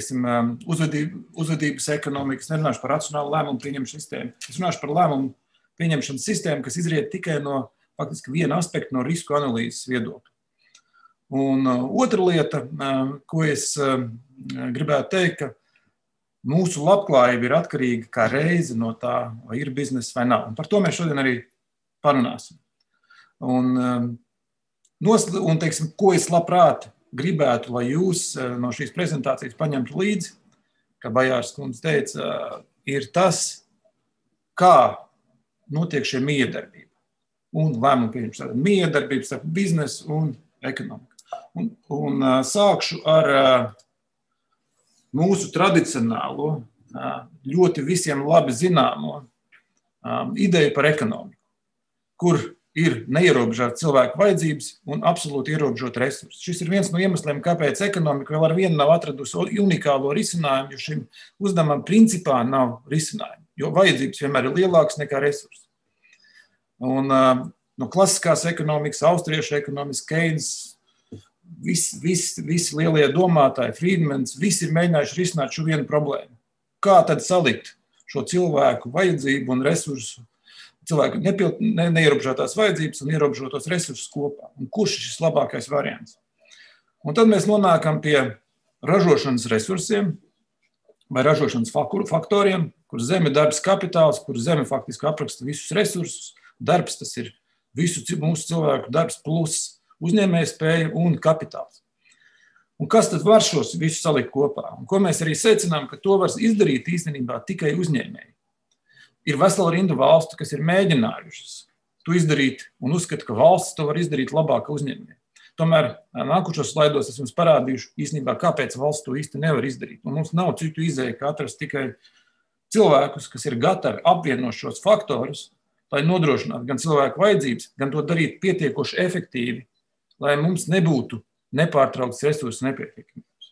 uzvedības ekonomikas, nerunāšu par racionālu lēmumu pieņemšanas sistēmu. Es runāšu par lēmumu pieņemšanas sistēma, kas izriet tikai no faktiski viena aspekta, no risku analīzes viedokļa. Un otra lieta, ko es gribētu teikt, ka mūsu labklājība ir atkarīga kā reize no tā, vai ir biznesa vai nav. Un par to mēs šodien arī parunāsim. Un teiksim, ko es labprāt gribētu, lai jūs no šīs prezentācijas paņemtu līdzi, kā Bajārs kundze teica, ir tas, kā notiek šie miedarbība un lēmumu pieņemšana. Miedarbības starp biznesu un ekonomiku. Un sākšu ar mūsu tradicionālo, ļoti visiem labi zināmo ideju par ekonomiku, kur ir neierobežot cilvēku vajadzības un absolūti ierobežot resursus. Šis ir viens no iemesliem, kāpēc ekonomika vēl ar vienu nav atradusi unikālo risinājumu, jo šim uzdevumam principā nav risinājumu, jo vajadzības vienmēr ir lielākas nekā resursi. Un no klasiskās ekonomikas, austriešu ekonomikas, Keynes, visi lielie domātāji, Friedmans, visi ir mēģinājuši risināt šo vienu problēmu. Kā tad salikt šo cilvēku vajadzību un resursu, cilvēku neierobežotās vajadzības un ierobežotos resursus kopā? Un kurš ir šis labākais variants? Un tad mēs nonākam pie ražošanas resursiem vai ražošanas faktoriem, kur zeme ir darbs kapitāls, kur zeme faktiski apraksta visus resursus. Darbs tas ir visu mūsu cilvēku darbs plus uzņēmēja spēja un kapitāls. Un kas tad var šos visus salikt kopā? Un ko mēs arī secinām, ka to var izdarīt īstenībā tikai uzņēmēji. Ir vesela rinda valstu, kas ir mēģinājušas to izdarīt un uzskata, ka valsts to var izdarīt labāk uzņēmēji. Tomēr nākušos slaidos es jums parādīšu īstenībā, kāpēc valsts to īsti nevar izdarīt. Un mums nav citu izēju, kā atrast tikai cilvēkus, kas ir gatavi apvienot šos faktorus, lai nodrošinātu gan cilvēku vajadzības, gan to darīt pietiekoši efektīvi, lai mums nebūtu nepārtraukts resursu nepietiekamības.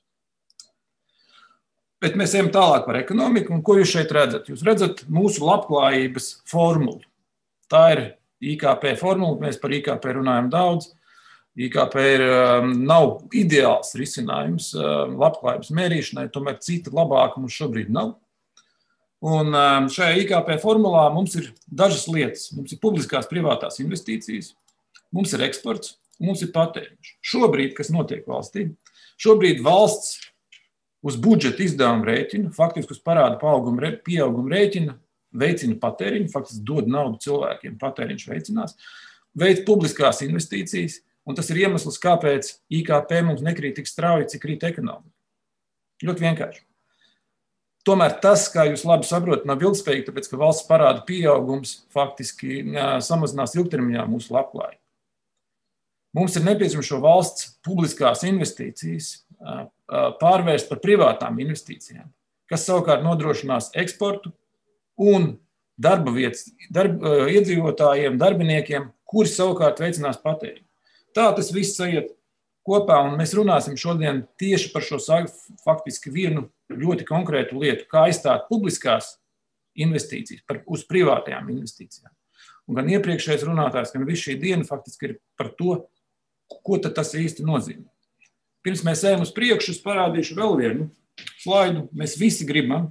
Bet mēs ejam tālāk par ekonomiku, un ko jūs šeit redzat? Jūs redzat mūsu labklājības formulu. Tā ir IKP formula, mēs par IKP runājam daudz. IKP nav ideāls risinājums labklājības mērīšanai, tomēr cita labāka mums šobrīd nav. Un šajā IKP formulā mums ir dažas lietas. Mums ir publiskās privātās investīcijas, mums ir eksports un mums ir patēriņš. Šobrīd, kas notiek valstī, šobrīd valsts uz budžeta izdevumu rēķina, faktiski uz parāda pieauguma rēķina, veicina patēriņu, faktiski dod naudu cilvēkiem, patēriņš veicinās, veic publiskās investīcijas, un tas ir iemesls, kāpēc IKP mums nekrīt tik strauji, cik krīt ekonomika. Ļoti vienkārši. Tomēr tas, kā jūs labi saprotat, nav ilgspējīgi, tāpēc, ka valsts parāda pieaugums faktiski samazinās ilgtermiņā mūsu labklājību. Mums ir nepieciešams šo valsts publiskās investīcijas pārvērst par privātām investīcijām, kas savukārt nodrošinās eksportu un darba vietas iedzīvotājiem, darbiniekiem, kuri savukārt veicinās patēriņu. Tā tas viss aiziet kopā, un mēs runāsim šodien tieši par šo faktiski vienu ļoti konkrētu lietu, kā aizstāt publiskās investīcijas uz privātajām investīcijām. Un gan iepriekšējais runātājs, gan viss šī diena faktiski ir par to, ko tad tas īsti nozīmē. Pirms mēs ejam uz priekšu, es parādīšu vēl vienu slaidu. Mēs visi gribam,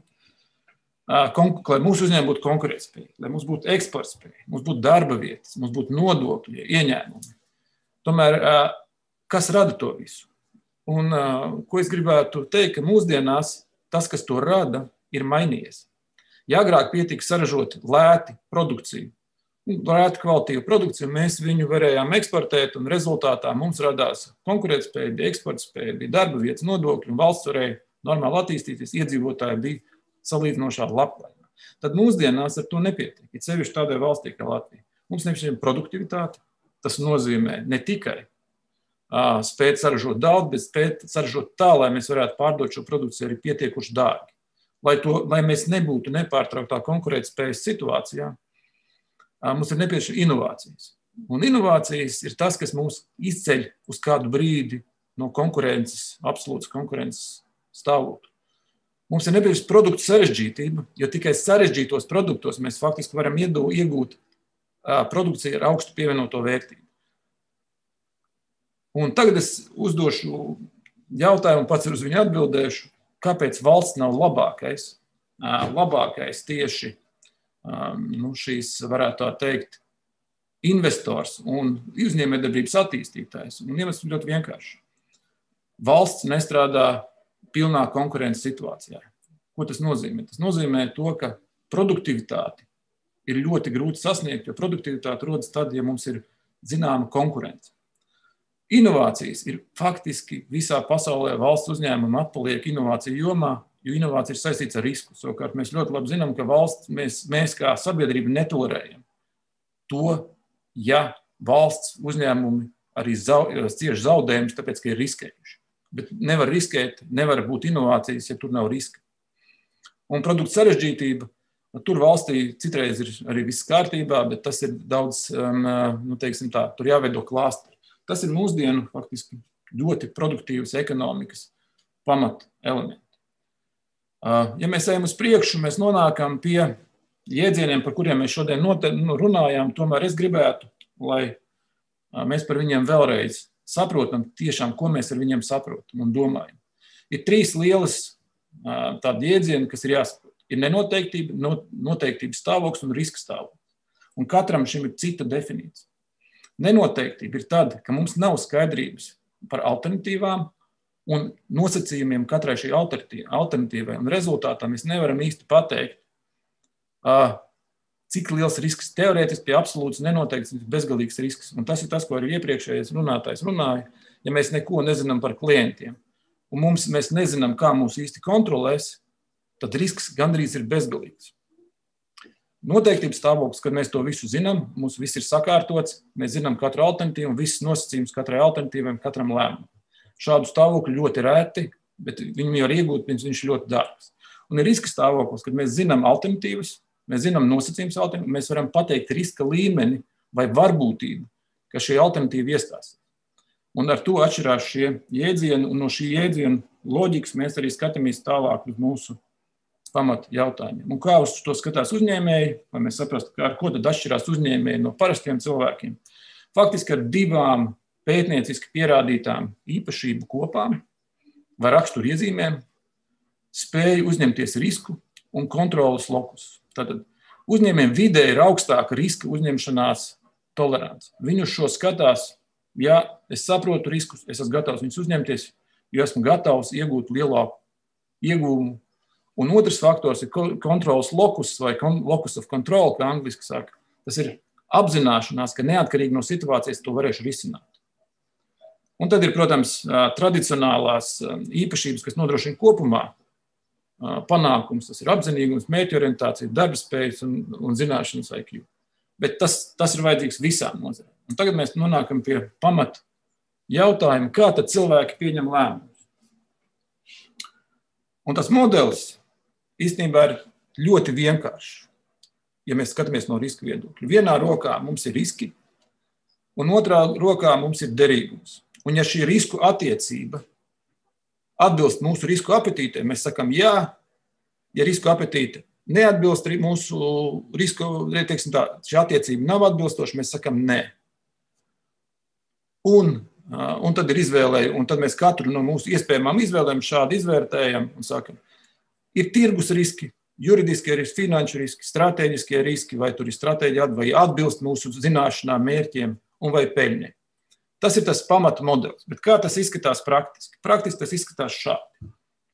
lai mūsu uzņēmumi būtu konkurētspējīgi, lai mums būtu eksportspēja, mums būtu darba vietas, mums būtu nodokļi, ieņēmumi. Tomēr, kas rada to visu? Un ko es gribētu teikt, ka mūsdienās tas, kas to rada, ir mainījies. Ja agrāk pietika saražot lēti produkciju, lētu kvalitīvu produkciju, mēs viņu varējām eksportēt, un rezultātā mums radās konkurētspēja, bija eksportspēja, bija darba vietas, nodokļi, un valsts varēja normāli attīstīties, iedzīvotāji bija salīdzinošā labklājībā. Tad mūsdienās ar to nepietiek, it sevišķi tādai valstī kā Latvija. Mums nepieciešama produktivitāte, tas nozīmē ne tikai spēt saražot daudz, bet spēt saražot tā, lai mēs varētu pārdot šo produkciju arī pietiekuši dārgi. Lai mēs nebūtu nepārtrauktā konkurētspējas situācijā, mums ir nepieciešama inovācijas. Un inovācijas ir tas, kas mūs izceļ uz kādu brīdi no konkurences, absolūtas konkurences stāvokļa. Mums ir nepieciešama produktu sarežģītība, jo tikai sarežģītos produktos mēs faktiski varam iegūt produkciju ar augstu pievienoto vērtību. Un tagad es uzdošu jautājumu, pats uz viņu atbildēšu, kāpēc valsts nav labākais tieši šīs, varētu tā teikt, investors un uzņēmējdarbības attīstītājs. Un iemesls ļoti vienkārši. Valsts nestrādā pilnā konkurences situācijā. Ko tas nozīmē? Tas nozīmē to, ka produktivitāti ir ļoti grūti sasniegt, jo produktivitāte rodas tad, ja mums ir zināma konkurence. Inovācijas ir faktiski visā pasaulē valsts uzņēmuma atpaliek inovāciju jomā, jo inovācija ir saistīts ar risku. Savukārt mēs ļoti labi zinām, ka valsts, mēs kā sabiedrība netolerējam to, ja valsts uzņēmumi arī cieš zaudējumus, tāpēc, ka ir riskējuši. Bet nevar riskēt, nevar būt inovācijas, ja tur nav riska. Un produktu sarežģītība, tur valstī citreiz ir arī viss kārtībā, bet tas ir daudz, teiksim tā, tur jāveido klāsteri. Tas ir mūsdienu faktiski ļoti produktīvas ekonomikas pamat elementi. Ja mēs ejam uz priekšu, mēs nonākam pie jēdzieniem, par kuriem mēs šodien runājām, tomēr es gribētu, lai mēs par viņiem vēlreiz saprotam tiešām, ko mēs ar viņiem saprotam un domājam. Ir 3 lielas tādi jēdzieni, kas ir jāsaprot. Ir nenoteiktība, noteiktības stāvoklis un riska stāvoklis. Un katram šim ir cita definīcija. Nenoteiktība ir tad, ka mums nav skaidrības par alternatīvām un nosacījumiem katrai šī alternatīvai. Un rezultātā mēs nevaram īsti pateikt, cik liels risks teorētiski pie absolūts nenoteikts bezgalīgs risks. Un tas ir tas, ko arī iepriekšējais runātājs runāja, ja mēs neko nezinām par klientiem. Un mēs nezinām, kā mūs īsti kontrolēs, tad risks gandrīz ir bezgalīgs. Noteiktības stāvoklis, kad mēs to visu zinām, mums viss ir sakārtots, mēs zinām katru alternatīvu un visas nosacījumus katrai alternatīvai un katram lēmumam. Šādu stāvokļu ļoti reti, bet viņu jau iegūt, viņš ir ļoti dārgs. Un ir riska stāvoklis, kad mēs zinām alternatīvas, mēs zinām nosacījumus alternatīvu, mēs varam pateikt riska līmeni vai varbūtību, ka šī alternatīva iestāsies. Un ar to atšķirās šie jēdzieni, un no šī jēdziena loģikas mēs arī skatāmies tālāk uz mūsu pamat jautājumiem. Un kā uz to skatās uzņēmēji, lai mēs saprastu, ar ko tad atšķirās uzņēmēji no parastiem cilvēkiem. Faktiski ar 2 pētnieciski pierādītām īpašību kopām vai raksturu iezīmēm spēja uzņemties risku un kontrolas lokus. Tātad uzņēmējiem vidē ir augstāka riska uzņemšanās tolerance. Viņi uz šo skatās, ja es saprotu riskus, es esmu gatavs viņus uzņemties, jo esmu gatavs iegūt lielāku iegūmu. Un otrs faktors ir kontrolas lokus vai locus of control, kā angliski saka. Tas ir apzināšanās, ka neatkarīgi no situācijas to varēšu risināt. Un tad ir, protams, tradicionālās īpašības, kas nodrošina kopumā panākums. Tas ir apzinīgums, mērķorientācija, darbspējas un zināšanas IQ. Bet tas ir vajadzīgs visām nozarēm. Un tagad mēs nonākam pie pamat jautājuma, kā tad cilvēki pieņem lēmumus. Un tas modelis īstenībā ir ļoti vienkāršs, ja mēs skatāmies no riska viedokļa. Vienā rokā mums ir riski, un otrā rokā mums ir derīgums. Un ja šī risku attiecība atbilst mūsu risku apetītei, mēs sakam jā. Ja risku apetīte neatbilst mūsu risku, teiksim tā, šī attiecība nav atbilstoša, mēs sakam nē. Un tad ir izvēlēji, un tad mēs katru no mūsu iespējamām izvēlēm šādi izvērtējam un sakam, ir tirgus riski, juridiskie riski, finanšu riski, stratēģiskie riski, vai tur ir stratēģija, vai atbilst mūsu zināšanām, mērķiem un vai peļņai. Tas ir tas pamata modelis. Bet kā tas izskatās praktiski? Praktiski tas izskatās šādi.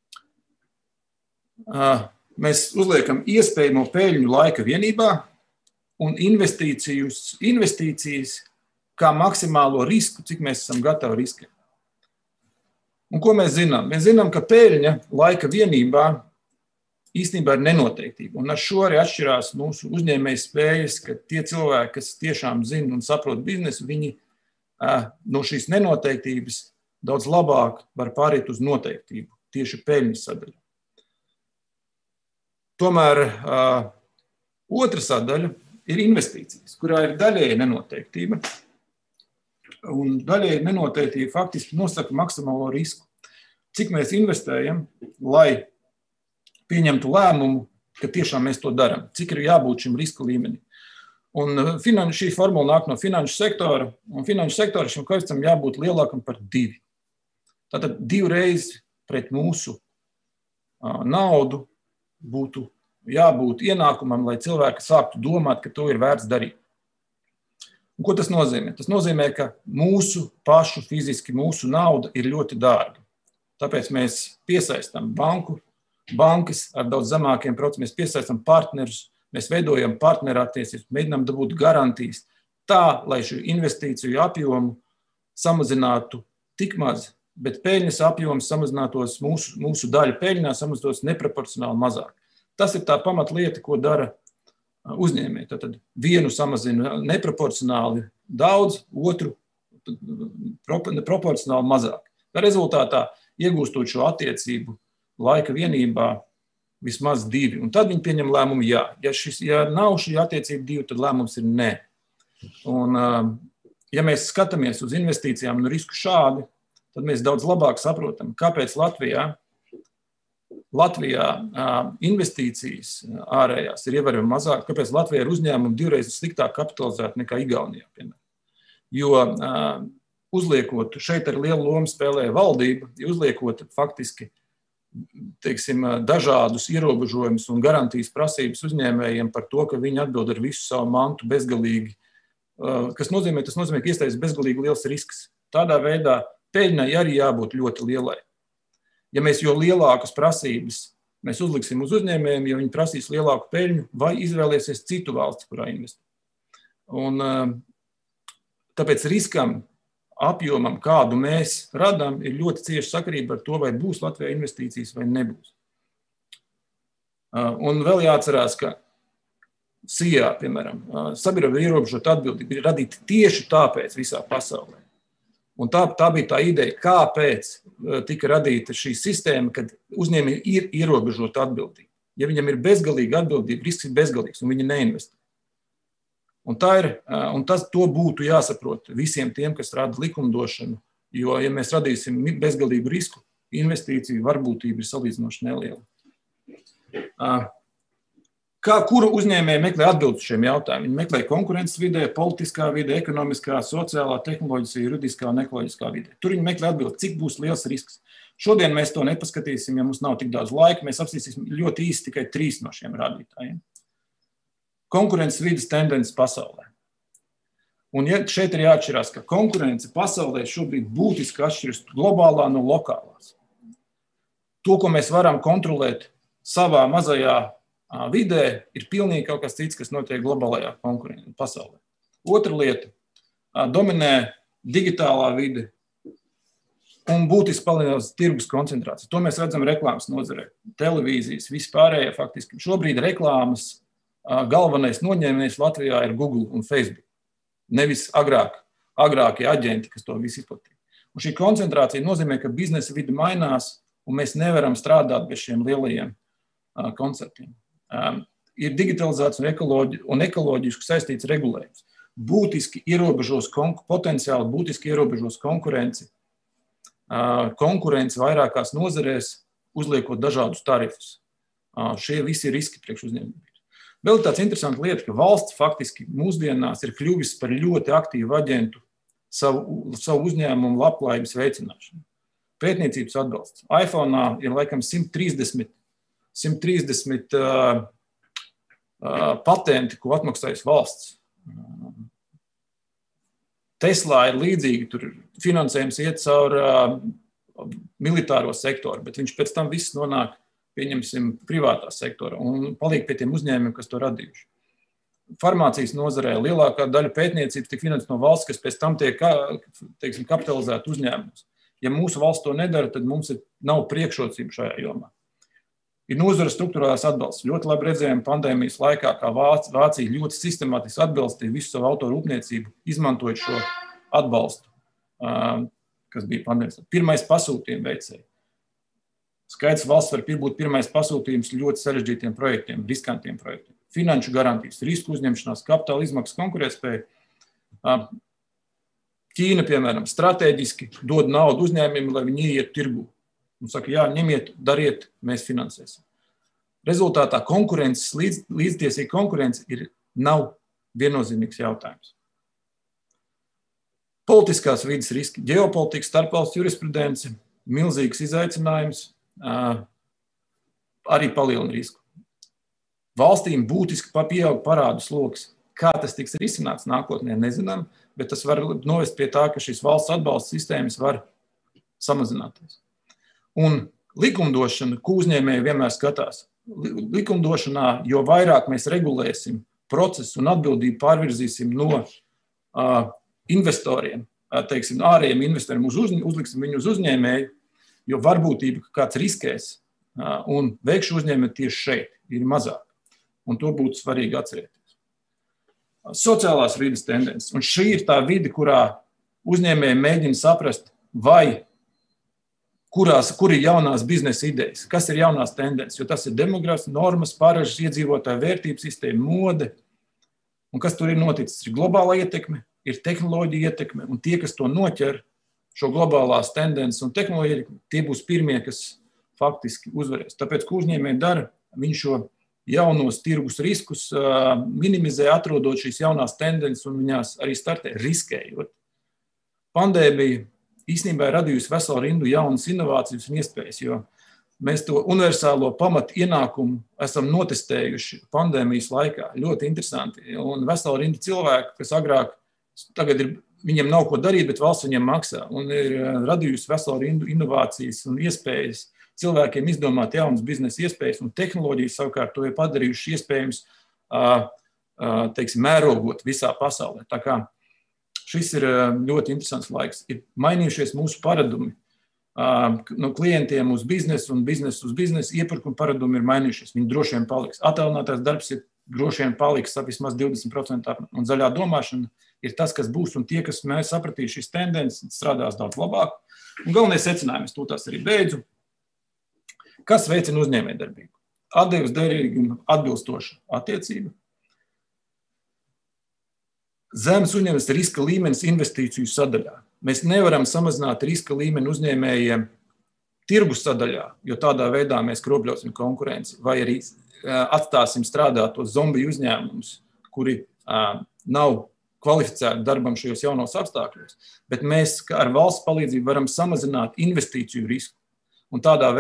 Mēs uzliekam iespējamo peļņu laika vienībā un investīcijas kā maksimālo risku, cik mēs esam gatavi riskēt. Un ko mēs zinām? Mēs zinām, ka peļņa laika vienībā īstenībā ir nenoteiktība. Un ar šo arī atšķirās mūsu uzņēmēju spējas, ka tie cilvēki, kas tiešām zina un saprot biznesu, viņi no šīs nenoteiktības daudz labāk var pāriet uz noteiktību, tieši peļņas sadaļu. Tomēr otra sadaļa ir investīcijas, kurā ir daļēji nenoteiktība. Un daļēji nenoteiktība faktiski nosaka maksimālo risku. Cik mēs investējam, lai pieņemtu lēmumu, ka tiešām mēs to darām, cik ir jābūt šim riska līmenim. Un šī formula nāk no finanšu sektora, un finanšu sektora šim koeficientam jābūt lielākam par 2. Tātad 2 reizes pret mūsu naudu būtu jābūt ienākumam, lai cilvēki sāktu domāt, ka to ir vērts darīt. Un ko tas nozīmē? Tas nozīmē, ka mūsu pašu fiziski, mūsu nauda ir ļoti dārga. Tāpēc mēs piesaistam bankas ar daudz zemākiem procesiem, mēs piesaistam partnerus, mēs veidojam partnerattiecības, mēģinām dabūt garantijas tā, lai šo investīciju apjomu samazinātu tik maz, bet peļņas apjoms samazinātos, mūsu daļa peļņā samazinātos neproporcionāli mazāk. Tas ir tā pamatlieta, ko dara uzņēmēji. Tad vienu samazina neproporcionāli daudz, otru proporcionāli mazāk. Tā rezultātā iegūstot šo attiecību laika vienībā vismaz 2. Un tad viņi pieņem lēmumu jā. Ja nav šī attiecība 2, tad lēmums ir nē. Un, ja mēs skatāmies uz investīcijām un risku šādi, tad mēs daudz labāk saprotam, kāpēc Latvijā investīcijas ārējās ir ievērojami mazāk, kāpēc Latvijā ir uzņēmumi 2 reizes sliktāk kapitalizēti nekā Igaunijā, piemēram. Jo uzliekot, šeit ar lielu lomu spēlē valdība, uzliekot faktiski, teiksim, dažādus ierobežojumus un garantijas prasības uzņēmējiem par to, ka viņi atbild ar visu savu mantu bezgalīgi, kas nozīmē, ka iestājas bezgalīgi liels risks. Tādā veidā peļņai arī jābūt ļoti lielai. Ja mēs jo lielākas prasības mēs uzliksim uz uzņēmējiem, ja viņi prasīs lielāku peļņu vai izvēlēsies citu valsti, kurā investēt. Un tāpēc riskam, apjomam, kādu mēs radām, ir ļoti cieši sakarība ar to, vai būs Latvijā investīcijas vai nebūs. Un vēl jāatcerās, ka SIA, piemēram, sabiedrība ierobežota atbildība ir radīta tieši tāpēc visā pasaulē. Un tā bija tā ideja, kāpēc tika radīta šī sistēma, kad uzņēmējiem ir ierobežota atbildība. Ja viņam ir bezgalīga atbildība, risks ir bezgalīgs, un viņi neinvestē. Un to būtu jāsaprot visiem tiem, kas rada likumdošanu, jo, ja mēs radīsim bezgalīgu risku, investīciju varbūtība ir salīdzinoši neliela. Kuru uzņēmēji meklē atbildes šiem jautājumiem? Viņi meklē konkurences vidē, politiskā vidē, ekonomiskā, sociālā, tehnoloģiskā, juridiskā un ekoloģiskā vidē. Tur viņi meklē atbildes, cik būs liels risks. Šodien mēs to nepaskatīsim, ja mums nav tik daudz laika. Mēs apstīsim ļoti īsti tikai 3 no šiem rādītājiem. Konkurences vides tendences pasaulē. Un šeit ir jāatšķirās, ka konkurence pasaulē šobrīd būtiski atšķiras globālā no lokālās. To, ko mēs varam kontrolēt savā mazajā vidē, ir pilnīgi kaut kas cits, kas notiek globālajā konkurencē pasaulē. Otra lieta – dominē digitālā vide un būtiski palielinās tirgus koncentrācija. To mēs redzam reklāmas nozarē, televīzijas, vispārējā faktiski. Šobrīd reklāmas galvenais noņēmējs Latvijā ir Google un Facebook. Nevis agrākie aģenti, kas to visu izplatīja. Un šī koncentrācija nozīmē, ka biznesa vide mainās, un mēs nevaram strādāt bez šiem lielajiem konceptiem. Ir digitalizāts un ekoloģiski saistīts regulējums. Potenciāli būtiski ierobežos konkurenci vairākās nozarēs, uzliekot dažādus tarifus. Šie visi ir riski priekš uzņēmumiem. Vēl tāds interesants lieta, ka valsts faktiski mūsdienās ir kļuvis par ļoti aktīvu aģentu savu uzņēmumu labklājības veicināšanu. Pētniecības atbalsts. iPhone'ā ir laikam 130 patenti, ko atmaksājas valsts. Teslā ir līdzīgi, tur finansējums iet caur militāro sektoru, bet viņš pēc tam viss nonāk, pieņemsim, privātā sektora un paliek pie tiem uzņēmumiem, kas to radījuši. Farmācijas nozarē lielākā daļa pētniecības tiek finansēta no valsts, kas pēc tam tiek, teiksim, kapitalizēta uzņēmumus. Ja mūsu valsts to nedara, tad mums nav priekšrocība šajā jomā. Ir nozara struktūrālās atbalsts. Ļoti labi redzējām pandēmijas laikā, kā Vācija ļoti sistemātiski atbalstīja visu savu autorūpniecību, izmantojot šo atbalstu, kas bija pandēmijas. Pirmais pasūtījuma veicēji. Skaidrs, valsts var būt pirmais pasūtījums ļoti sarežģītiem projektiem, riskantiem projektiem. Finanšu garantijas, risku uzņemšanās, kapitāla izmaksas, konkurētspēja. Ķīna, piemēram, strateģiski dod naudu uzņēmumiem, lai viņi ieiet tirgū. Un saka, jā, ņemiet, dariet, mēs finansēsim. Rezultātā konkurences, līdztiesīga konkurence nav viennozīmīgs jautājums. Politiskās vides riski, ģeopolitika, starpvalstu jurisprudence, milzīgs izaicinājums, arī palielina risku. valstīm būtiski pieaug parādu sloks. Kā tas tiks risināts nākotnē, nezinām, bet tas var novest pie tā, ka šīs valsts atbalsta sistēmas var samazināties. Un likumdošana, ko uzņēmēji vienmēr skatās, likumdošanā, jo vairāk mēs regulēsim procesu un atbildību pārvirzīsim no investoriem, teiksim, ārējiem investoriem, uzliksim viņu uz uzņēmēju, jo varbūtība, ka kāds riskēs un veikšu uzņēmēju tieši šeit, ir mazāk. Un to būtu svarīgi atcerēties. Sociālās vides tendences. Un šī ir tā vide, kurā uzņēmēji mēģina saprast, kur ir jaunās biznesa idejas, kas ir jaunās tendences, jo tas ir demografs, normas, paražas, iedzīvotāju vērtības sistēma, mode. Un kas tur ir noticis? Ir globāla ietekme, ir tehnoloģija ietekme, un tie, kas to noķer, šo globālās tendences un tehnoloģiju ietekmi, tie būs pirmie, kas faktiski uzvarēs. Tāpēc, ko uzņēmēji dara, viņi šo jaunos tirgus riskus minimizē, atrodot šīs jaunās tendences un viņās arī startē riskējot. Pandēmija īstenībā ir radījusi veselu rindu jaunas inovācijas un iespējas, jo mēs to universālo pamat ienākumu esam notestējuši pandēmijas laikā. Ļoti interesanti. Un veselu rindu cilvēku, kas agrāk, tagad viņiem nav ko darīt, bet valsts viņiem maksā. Un ir radījusi veselu rindu inovācijas un iespējas cilvēkiem izdomāt jaunas biznesa iespējas, un tehnoloģijas savukārt to ir padarījuši iespējams, teiksim, mērogot visā pasaulē. Tā kā šis ir ļoti interesants laiks. Ir mainījušies mūsu paradumi no klientiem uz biznesu un biznesu uz biznesu. Iepirkuma paradumi ir mainījušies. Viņi droši vien paliks. Attālinātais darbs ir droši vien paliks vismaz 20%, un zaļā domāšana ir tas, kas būs, un tie, kas mēs sapratīšu šīs tendences, strādās daudz labāk. Un galvenais secinājums, to tās arī beidzu. Kas veicina uzņēmējdarbību? Atdeves derīguma atbilstoša attiecība. Zemes uzņēmējas riska līmenis investīciju sadaļā. Mēs nevaram samazināt riska līmeni uzņēmējiem tirgus sadaļā, jo tādā veidā mēs kropļosim konkurenci, vai arī atstāsim strādāt tos zombiju uzņēmumus, kuri nav kvalificēti darbam šajos jaunos apstākļos. Bet mēs ar valsts palīdzību varam samazināt investīciju risku un tādā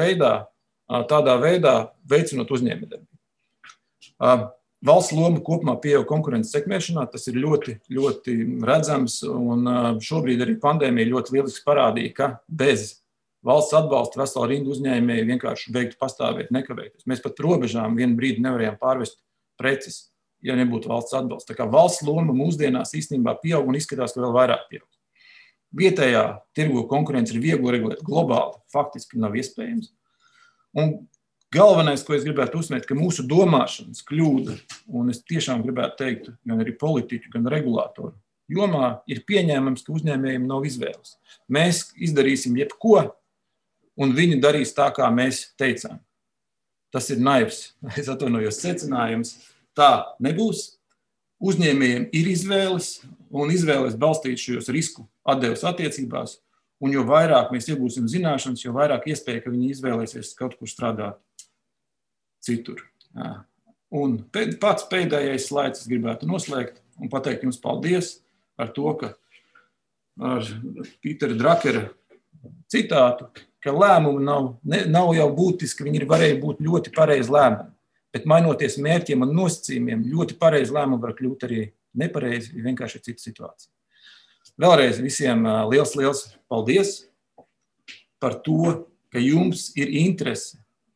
veidā veicinot uzņēmējdarbību. Valsts loma kopumā pieaug konkurences sekmēšanā, tas ir ļoti, ļoti redzams, un šobrīd arī pandēmija ļoti lieliski parādīja, ka bez valsts atbalsta vesela rinda uzņēmēji vienkārši beigtu pastāvēt, nekavēties. Mēs pat robežām vienu brīdi nevarējām pārvest preces, ja nebūtu valsts atbalsta. Tā kā valsts loma mūsdienās īstenībā pieaug un izskatās, ka vēl vairāk pieaug. Vietējā tirgu konkurence ir viegli regulēt, globāli faktiski nav iespējams. Un galvenais, ko es gribētu uzsvērt, ka mūsu domāšanas kļūda, un es tiešām gribētu teikt, gan arī politiķu, gan regulātoru jomā, ir pieņēmams, ka uzņēmējiem nav izvēles. Mēs izdarīsim jebko, un viņi darīs tā, kā mēs teicām. Tas ir naivs, es atvainojos, secinājums. Tā nebūs. Uzņēmējiem ir izvēles, un izvēles balstīt šajos risku atdeves attiecībās, un jo vairāk mēs iegūsim zināšanas, jo vairāk iespēja, ka viņi izvēlēsies kaut kur strādāt citur. Un pats pēdējais slaids es gribētu noslēgt un pateikt jums paldies par to, ka ar Pītera Drakera citātu, ka lēmumi nav jau būtiski, viņi varēja būt ļoti pareizi lēmumi, bet mainoties mērķiem un nosacījumiem, ļoti pareizi lēmumi var kļūt arī nepareizi, vienkārši cita situācija. Vēlreiz visiem liels paldies par to, ka jums ir interese,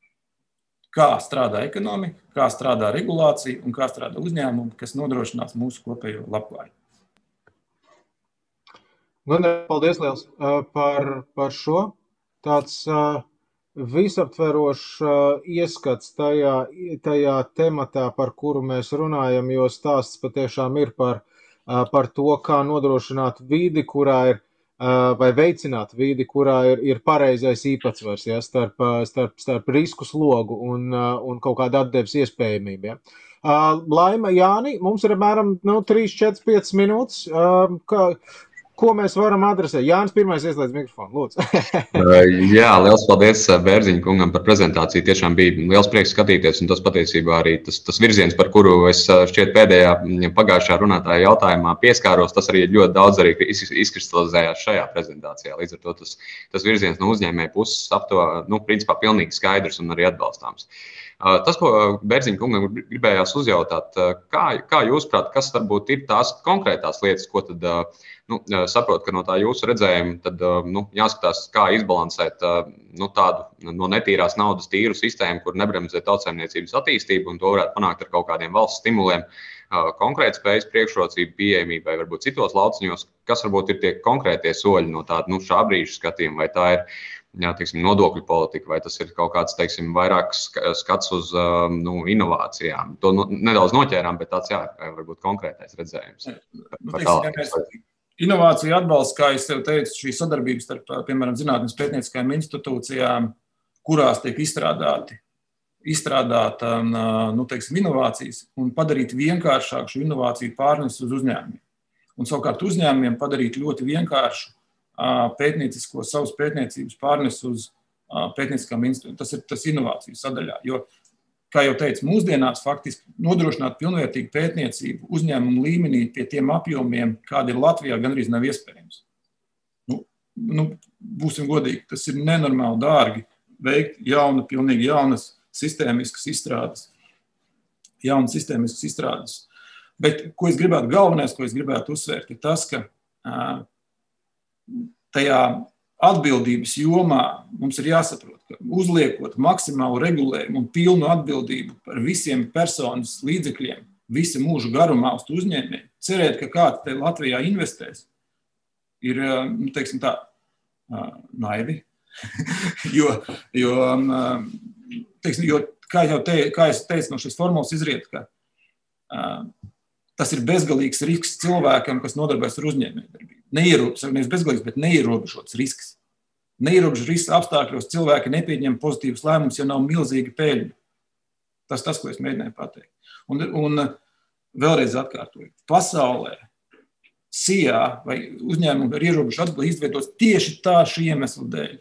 kā strādā ekonomika, kā strādā regulācija un kā strādā uzņēmumi, kas nodrošinās mūsu kopējo labklājību. Paldies liels par šo. Tāds visaptverošs ieskats tajā tematā, par kuru mēs runājam, jo stāsts patiešām ir par to, kā nodrošināt vidi, kurā ir, vai veicināt vidi, kurā ir pareizais īpatsvars, ja, starp risku slogu un kaut kādu atdeves iespējamību. Ja. Laima, Jāni, mums ir apmēram 3, 4, 5 minūtes. Ko mēs varam adresēt? Jānis pirmais ieslēdz mikrofonu, lūdzu. Jā, liels paldies Bērziņa kungam par prezentāciju. Tiešām bija liels prieks skatīties, un tas patiesībā arī tas virziens, par kuru es šķiet pagājušā runātāja jautājumā pieskāros, tas arī ļoti daudz arī izkristalizējās šajā prezentācijā. Līdz ar to tas virziens no uzņēmēja puses principā pilnīgi skaidrs un arī atbalstāms. Tas, ko Bērziņa kungam gribējās uzjautāt, kā jūsuprāt, kas varbūt ir tās konkrētās lietas, ko tad saprot, ka no tā jūsu redzējuma tad, jāskatās, kā izbalansēt tādu no netīrās naudas tīru sistēmu, kur nebremzē tautsaimniecības attīstību, un to varētu panākt ar kaut kādiem valsts stimuliem, konkrēti spējas priekšrocību pieejamībai, varbūt citos lauciņos, kas varbūt ir tie konkrētie soļi no tāda šā brīža skatījuma, vai tā ir nodokļu politika, vai tas ir kaut kāds, vairāk skats uz inovācijām. To nedaudz noķērām, bet tāds, varbūt konkrētais redzējums. Inovāciju atbalsts, kā es tev teicu, šī sadarbības starp, piemēram, zinātnes pētnieciskajām institūcijām, kurās tiek izstrādāta inovācijas un padarīt vienkāršāku šo inovāciju pārnesu uz uzņēmumiem. Un savukārt uzņēmumiem padarīt ļoti vienkāršu savas pētniecības pārnes uz pētnieciskām institūcijām. Tas ir inovāciju sadaļā, jo, kā jau teicu, mūsdienās faktiski nodrošināt pilnvērtīgu pētniecību uzņēmumu līmenī pie tiem apjomiem, kādi ir Latvijā, gandrīz nav iespējams. Būsim godīgi, tas ir nenormāli dārgi veikt pilnīgi jaunas sistēmiskas izstrādes. Bet, galvenais, ko es gribētu uzsvērt, ir tas, ka tajā atbildības jomā mums ir jāsaprot, ka uzliekot maksimālu regulējumu un pilnu atbildību par visiem personas līdzekļiem, visu mūžu garumā uz uzņēmējiem, cerēt, ka kāds te Latvijā investēs, ir, naivi. jo, kā es teicu, no šīs formulas izriet, ka tas ir bezgalīgs risks cilvēkam, kas nodarbojas ar uzņēmējdarbību. Nevis bezgalīgs, bet neierobežots risks. Neierobežots risks apstākļos cilvēki nepieņem pozitīvus lēmumus, ja nav milzīga peļņa. Tas, ko es mēģināju pateikt. Un vēlreiz atkārtoju. Pasaulē SIA vai uzņēmumi ar ierobežotu atbildību izveidots tieši tā šī iemesla dēļ,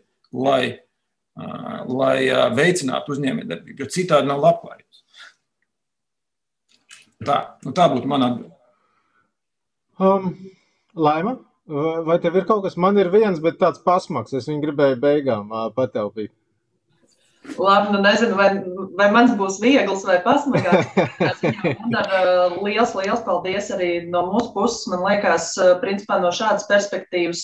lai veicinātu uzņēmējdarbību, jo citādi nav labklājības. Tā būtu mana atbilde. Laima, vai tev ir kaut kas? Man ir viens, bet tāds pasmaks. Es viņu gribēju beigām patelpīt. Labi, nezinu, vai mans būs viegls vai pasmagāks. Liels paldies arī no mūsu puses. Man liekas, principā no šādas perspektīvas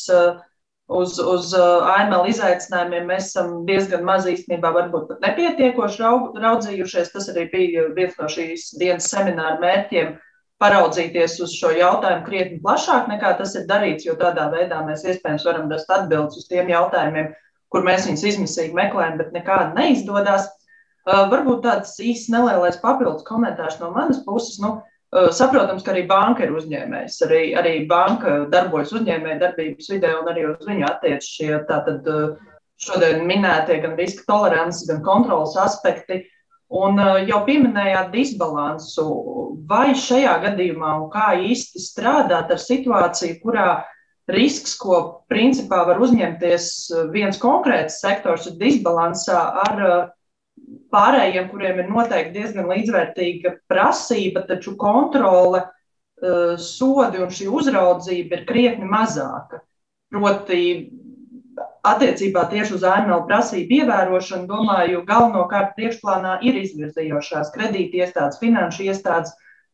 uz AML izaicinājumiem mēs esam diezgan maz īstenībā varbūt pat nepietiekoši raudzījušies. Tas arī bija viens no šīs dienas semināra mērķiem paraudzīties uz šo jautājumu krietni plašāk nekā tas ir darīts, jo tādā veidā mēs iespējams varam rast atbildes uz tiem jautājumiem, kur mēs viņus izmisīgi meklējam, bet nekāda neizdodas. Varbūt tāds īsts nelielais papildus komentārs no manas puses. Saprotams, ka arī banka ir uzņēmējs. Arī banka darbojas uzņēmēja darbības vidē un arī uz viņu attiec šie tātad šodien minētie gan riska tolerances, gan kontrolas aspekti. Un jau pieminējāt disbalansu. Vai šajā gadījumā un kā īsti strādāt ar situāciju, kurā risks, ko principā var uzņemties viens konkrēts sektors, ir disbalansā ar pārējiem, kuriem ir noteikti diezgan līdzvērtīga prasība, taču kontrole, sodi un šī uzraudzība ir krietni mazāka. Proti, attiecībā tieši uz AML prasību ievērošanu, domāju, galvenokārt priekšplānā ir izvirzījošās kredīti iestādes, finanšu iestādes,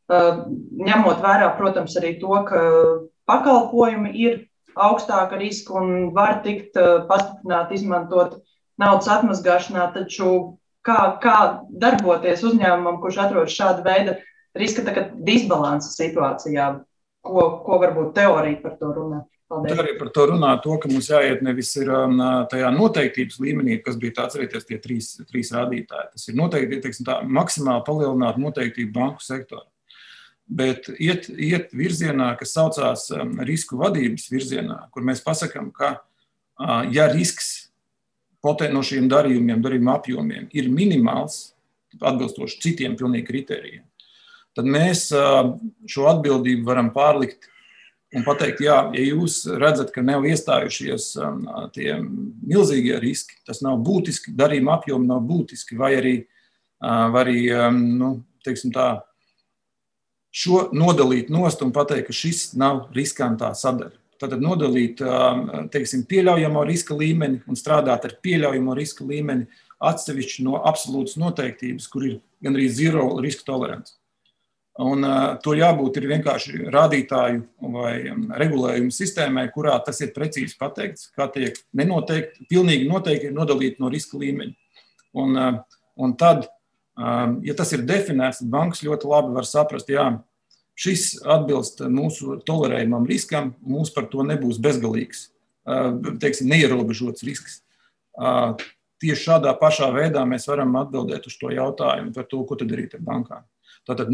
ņemot vērā, protams, arī to, ka pakalpojumi ir augstāka riska un var tikt pastiprināti izmantot naudas atmazgāšanā, taču kā darboties uzņēmumam, kurš atrodas šāda veida riska disbalansa situācijā, ko varbūt teorija par to runā? Tā arī par to runā to, ka mums jāiet nevis ir tajā noteiktības līmenī, kas bija tāds arī tie trīs rādītāji. Tas ir noteikti, maksimāli palielināt noteiktību banku sektorā. Bet iet virzienā, kas saucās risku vadības virzienā, kur mēs pasakām, ka ja risks no šiem darījuma apjomiem ir minimāls, atbilstoši citiem pilnīgi kritērijiem, tad mēs šo atbildību varam pārlikt un pateikt, ja jūs redzat, ka nav iestājušies tie milzīgie riski, tas nav būtiski, darījuma apjomi nav būtiski, vai arī šo nodalīt nost un pateikt, ka šis nav riskantā sadaļa. Tātad nodalīt, pieļaujamo riska līmeni un strādāt ar pieļaujamo riska līmeni, atsevišķi no absolūtas noteiktības, kur ir gandrīz zero riska tolerants. Un to jābūt ir vienkārši rādītāju vai regulējumu sistēmai, kurā tas ir precīzi pateikts, kā tiek nenoteikti, pilnīgi noteikti ir nodalīti no riska līmeņa. Un tad, ja tas ir definēts, tad bankas ļoti labi var saprast, jā, šis atbilst mūsu tolerējumam riskam, mums par to nebūs bezgalīgs, teiksim, neierobežots risks. Tieši šādā pašā veidā mēs varam atbildēt uz to jautājumu par to, ko tad darīt ar bankām. Tātad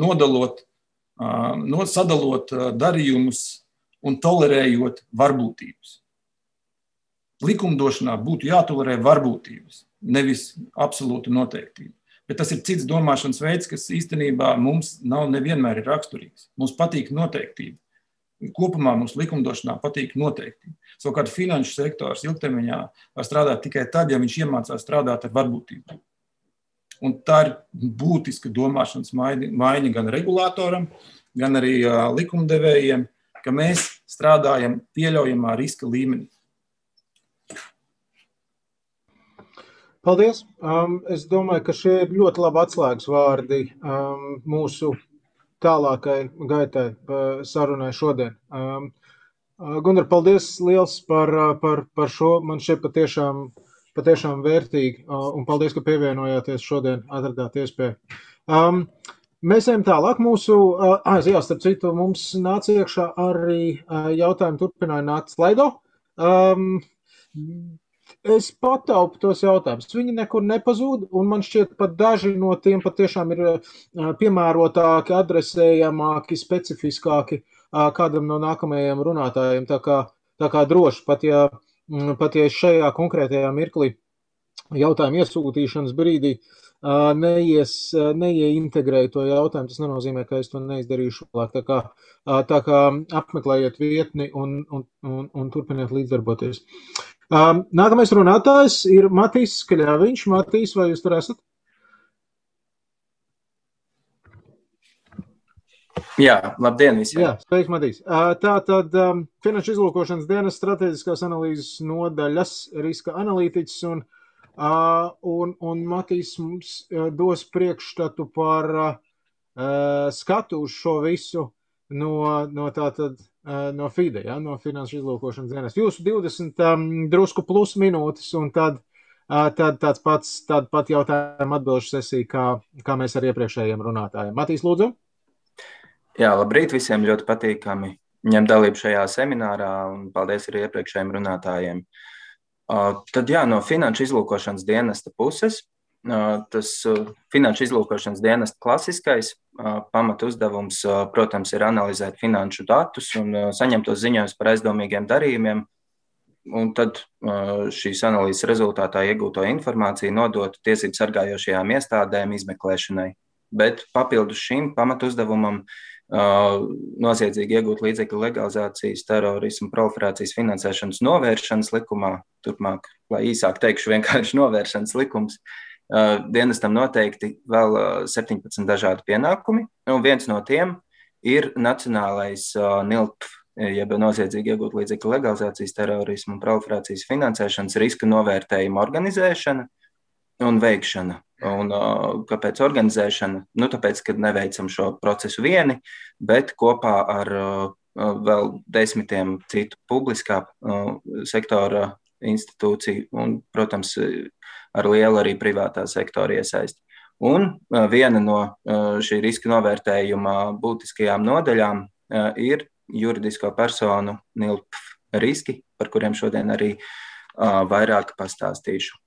sadalot darījumus un tolerējot varbūtības. Likumdošanā būtu jātolerē varbūtības, nevis absolūta noteiktība. Bet tas ir cits domāšanas veids, kas īstenībā mums nav nevienmēr ir raksturīgs. Mums patīk noteiktība. Kopumā mums likumdošanā patīk noteiktība. Savukārt finanšu sektors ilgtermiņā var strādāt tikai tad, ja viņš iemācās strādāt ar varbūtību. Un tā ir būtiska domāšanas maiņa gan regulātoram, gan arī likumdevējiem, ka mēs strādājam pieļaujamā riska līmenī. Paldies! Es domāju, ka šie ir ļoti labi atslēgas vārdi mūsu tālākai gaitai sarunai šodien. Gunnar, paldies liels par šo. Man šeit patiešām vērtīgi. Un paldies, ka pievienojāties šodien, atradāt iespēju. Mēs ejam tālāk. Starp citu, mums nāca iekšā arī jautājumu turpināja nākt Slido. Es pataupu tos jautājumus. Viņi nekur nepazūd, un man šķiet pat daži no tiem patiešām ir piemērotāki, adresējamāki, specifiskāki kādam no nākamajiem runātājiem. Tā kā droši, pat ja šajā konkrētajā mirklī jautājumu iesūtīšanas brīdī neieintegrēju to jautājumu, tas nenozīmē, ka es to neizdarīšu vēlāk. Tā kā apmeklējiet vietni un turpiniet līdzdarboties. Nākamais runātājs ir Matīs Skaļāviņš. Matīs, vai jūs tur esat? Jā, labdien visiem. Jā, sveiks, Matīs. Tātad Finanšu izlūkošanas dienas strateģiskās analīzes nodaļas riska analītiķis un Matīs mums dos priekšstatu par skatu uz šo visu no FIDE, ja, no Finanšu izlūkošanas dienas. Jūsu 20 drusku plus minūtes un tad tāda pat jautājuma atbilžu sesija, kā mēs ar iepriekšējiem runātājiem. Matīs, lūdzu. Jā, labrīt visiem, ļoti patīkami ņemt dalību šajā seminārā un paldies arī iepriekšējiem runātājiem. Tad jā, no Finanšu izlūkošanas dienesta puses. Tas Finanšu izlūkošanas dienesta klasiskais pamatu uzdevums, protams, ir analizēt finanšu datus un saņemt tos ziņojumus par aizdomīgiem darījumiem, un tad šīs analīzes rezultātā iegūto informāciju nodot tiesību sargājošajām iestādēm izmeklēšanai. Bet papildus šim pamatu uzdevumam noziedzīgi iegūt līdzekļu legalizācijas, terorismu, proliferācijas finansēšanas novēršanas likumā, turpmāk, lai īsāk teikšu, vienkārši novēršanas likums, dienestam noteikti vēl 17 dažādi pienākumi, un viens no tiem ir nacionālais NILPF, jeb noziedzīgi iegūt līdzekļu legalizācijas, terorismu un proliferācijas finansēšanas riska novērtējuma organizēšana un veikšana. Un kāpēc organizēšana? Tāpēc, ka neveicam šo procesu vieni, bet kopā ar vēl 10 citu publiskā sektora institūciju un, protams, ar lielu arī privātā sektora iesaisti. Un viena no šī riska novērtējuma būtiskajām nodaļām ir juridisko personu NILPF riski, par kuriem šodien arī vairāk pastāstīšu.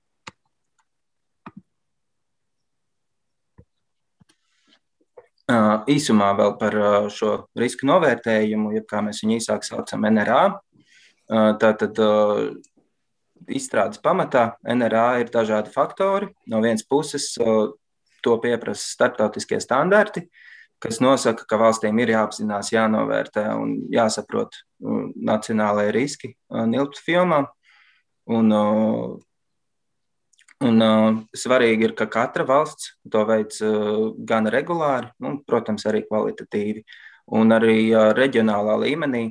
Īsumā vēl par šo risku novērtējumu, jeb kā mēs viņu īsāk saucam NRA. Tātad izstrādes pamatā NRA ir dažādi faktori. No vienas puses to pieprasa starptautiskie standarti, kas nosaka, ka valstīm ir jāapzinās, jānovērtē un jāsaprot nacionālajie riski NILPF jomā. Un svarīgi ir, ka katra valsts to veic gan regulāri, un, protams, arī kvalitatīvi. Un arī reģionālā līmenī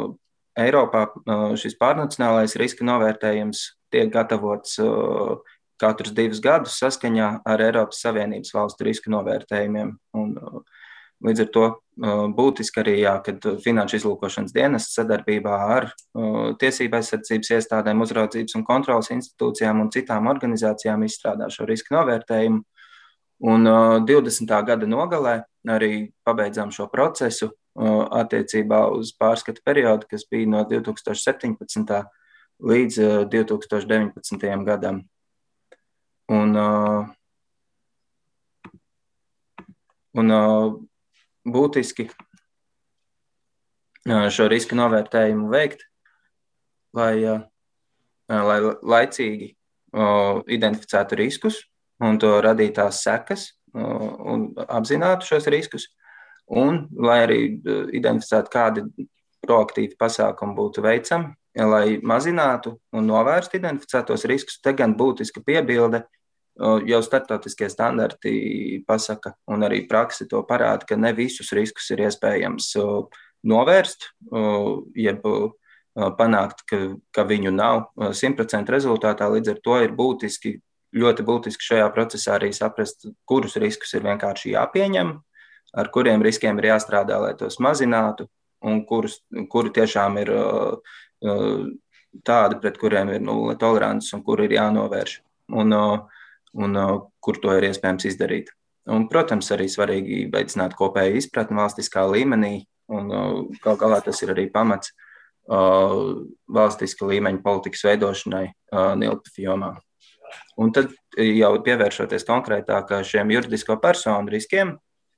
Eiropā šis pārnacionālais riska novērtējums tiek gatavots katrus 2 gadus saskaņā ar Eiropas Savienības valstu risku novērtējumiem. Un, līdz ar to būtiski arī, kad Finanšu izlūkošanas dienests sadarbībā ar tiesību aizsardzības iestādēm, uzraudzības un kontrolas institūcijām un citām organizācijām izstrādā šo risku novērtējumu. Un 20. gada nogalē arī pabeidzām šo procesu attiecībā uz pārskatu periodu, kas bija no 2017. līdz 2019. gadam. Un būtiski šo risku novērtējumu veikt, lai laicīgi identificētu riskus un to radītās sekas un apzinātu šos riskus, un lai arī identificētu, kādi proaktīvi pasākumi būtu veicami, lai mazinātu un novērstu identificētos riskus. Te gan būtiska piebilde, jau starptautiskie standarti pasaka, un arī prakse to parāda, ka ne visus riskus ir iespējams novērst, jeb panākt, ka viņu nav 100% rezultātā. Līdz ar to ir ļoti būtiski šajā procesā arī saprast, kurus riskus ir vienkārši jāpieņem, ar kuriem riskiem ir jāstrādā, lai tos mazinātu, un kuri tiešām ir tādi, pret kuriem ir nulle tolerants un kuri ir jānovērš. Un kur to ir iespējams izdarīt. Un, protams, arī svarīgi veicināt kopēju izpratni valstiskā līmenī, un gal galā tas ir arī pamats valstiska līmeņa politikas veidošanai NILPF jomā. Un tad jau pievēršoties konkrētāk šiem juridisko personu riskiem,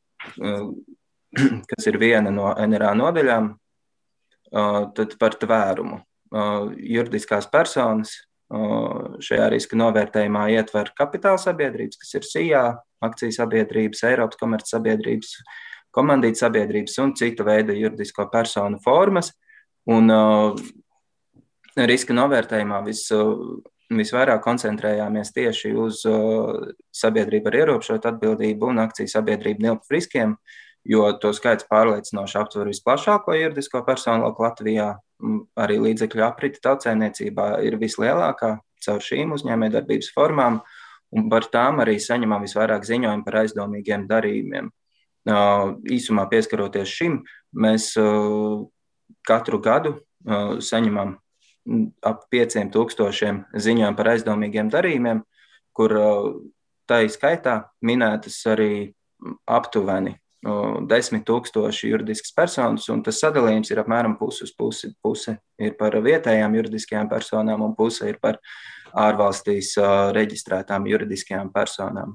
kas ir viena no NRA nodaļām, tad par tvērumu. Juridiskās personas šajā riska novērtējumā ietver kapitāla sabiedrības, kas ir SIA, akciju sabiedrības, Eiropas komercsabiedrības, komandītu sabiedrības un cita veida juridisko personu formas. Un riska novērtējumā visvairāk koncentrējāmies tieši uz sabiedrību ar ierobežotu atbildību un akciju sabiedrību NILPF riskiem, jo to skaits pārliecinoši aptver visplašāko juridisko personu lauku Latvijā. Arī līdzekļu aprite tautsēmniecībā ir vislielākā caur šīm uzņēmējdarbības formām, un par tām arī saņemam visvairāk ziņojumu par aizdomīgiem darījumiem. Īsumā pieskaroties šim, mēs katru gadu saņemam ap 5000 ziņojumu par aizdomīgiem darījumiem, kur tai skaitā minētas arī aptuveni 10 000 juridiskas personas, un tas sadalījums ir apmēram pusi uz pusi. Puse ir par vietējām juridiskajām personām, un puse ir par ārvalstīs reģistrētām juridiskajām personām.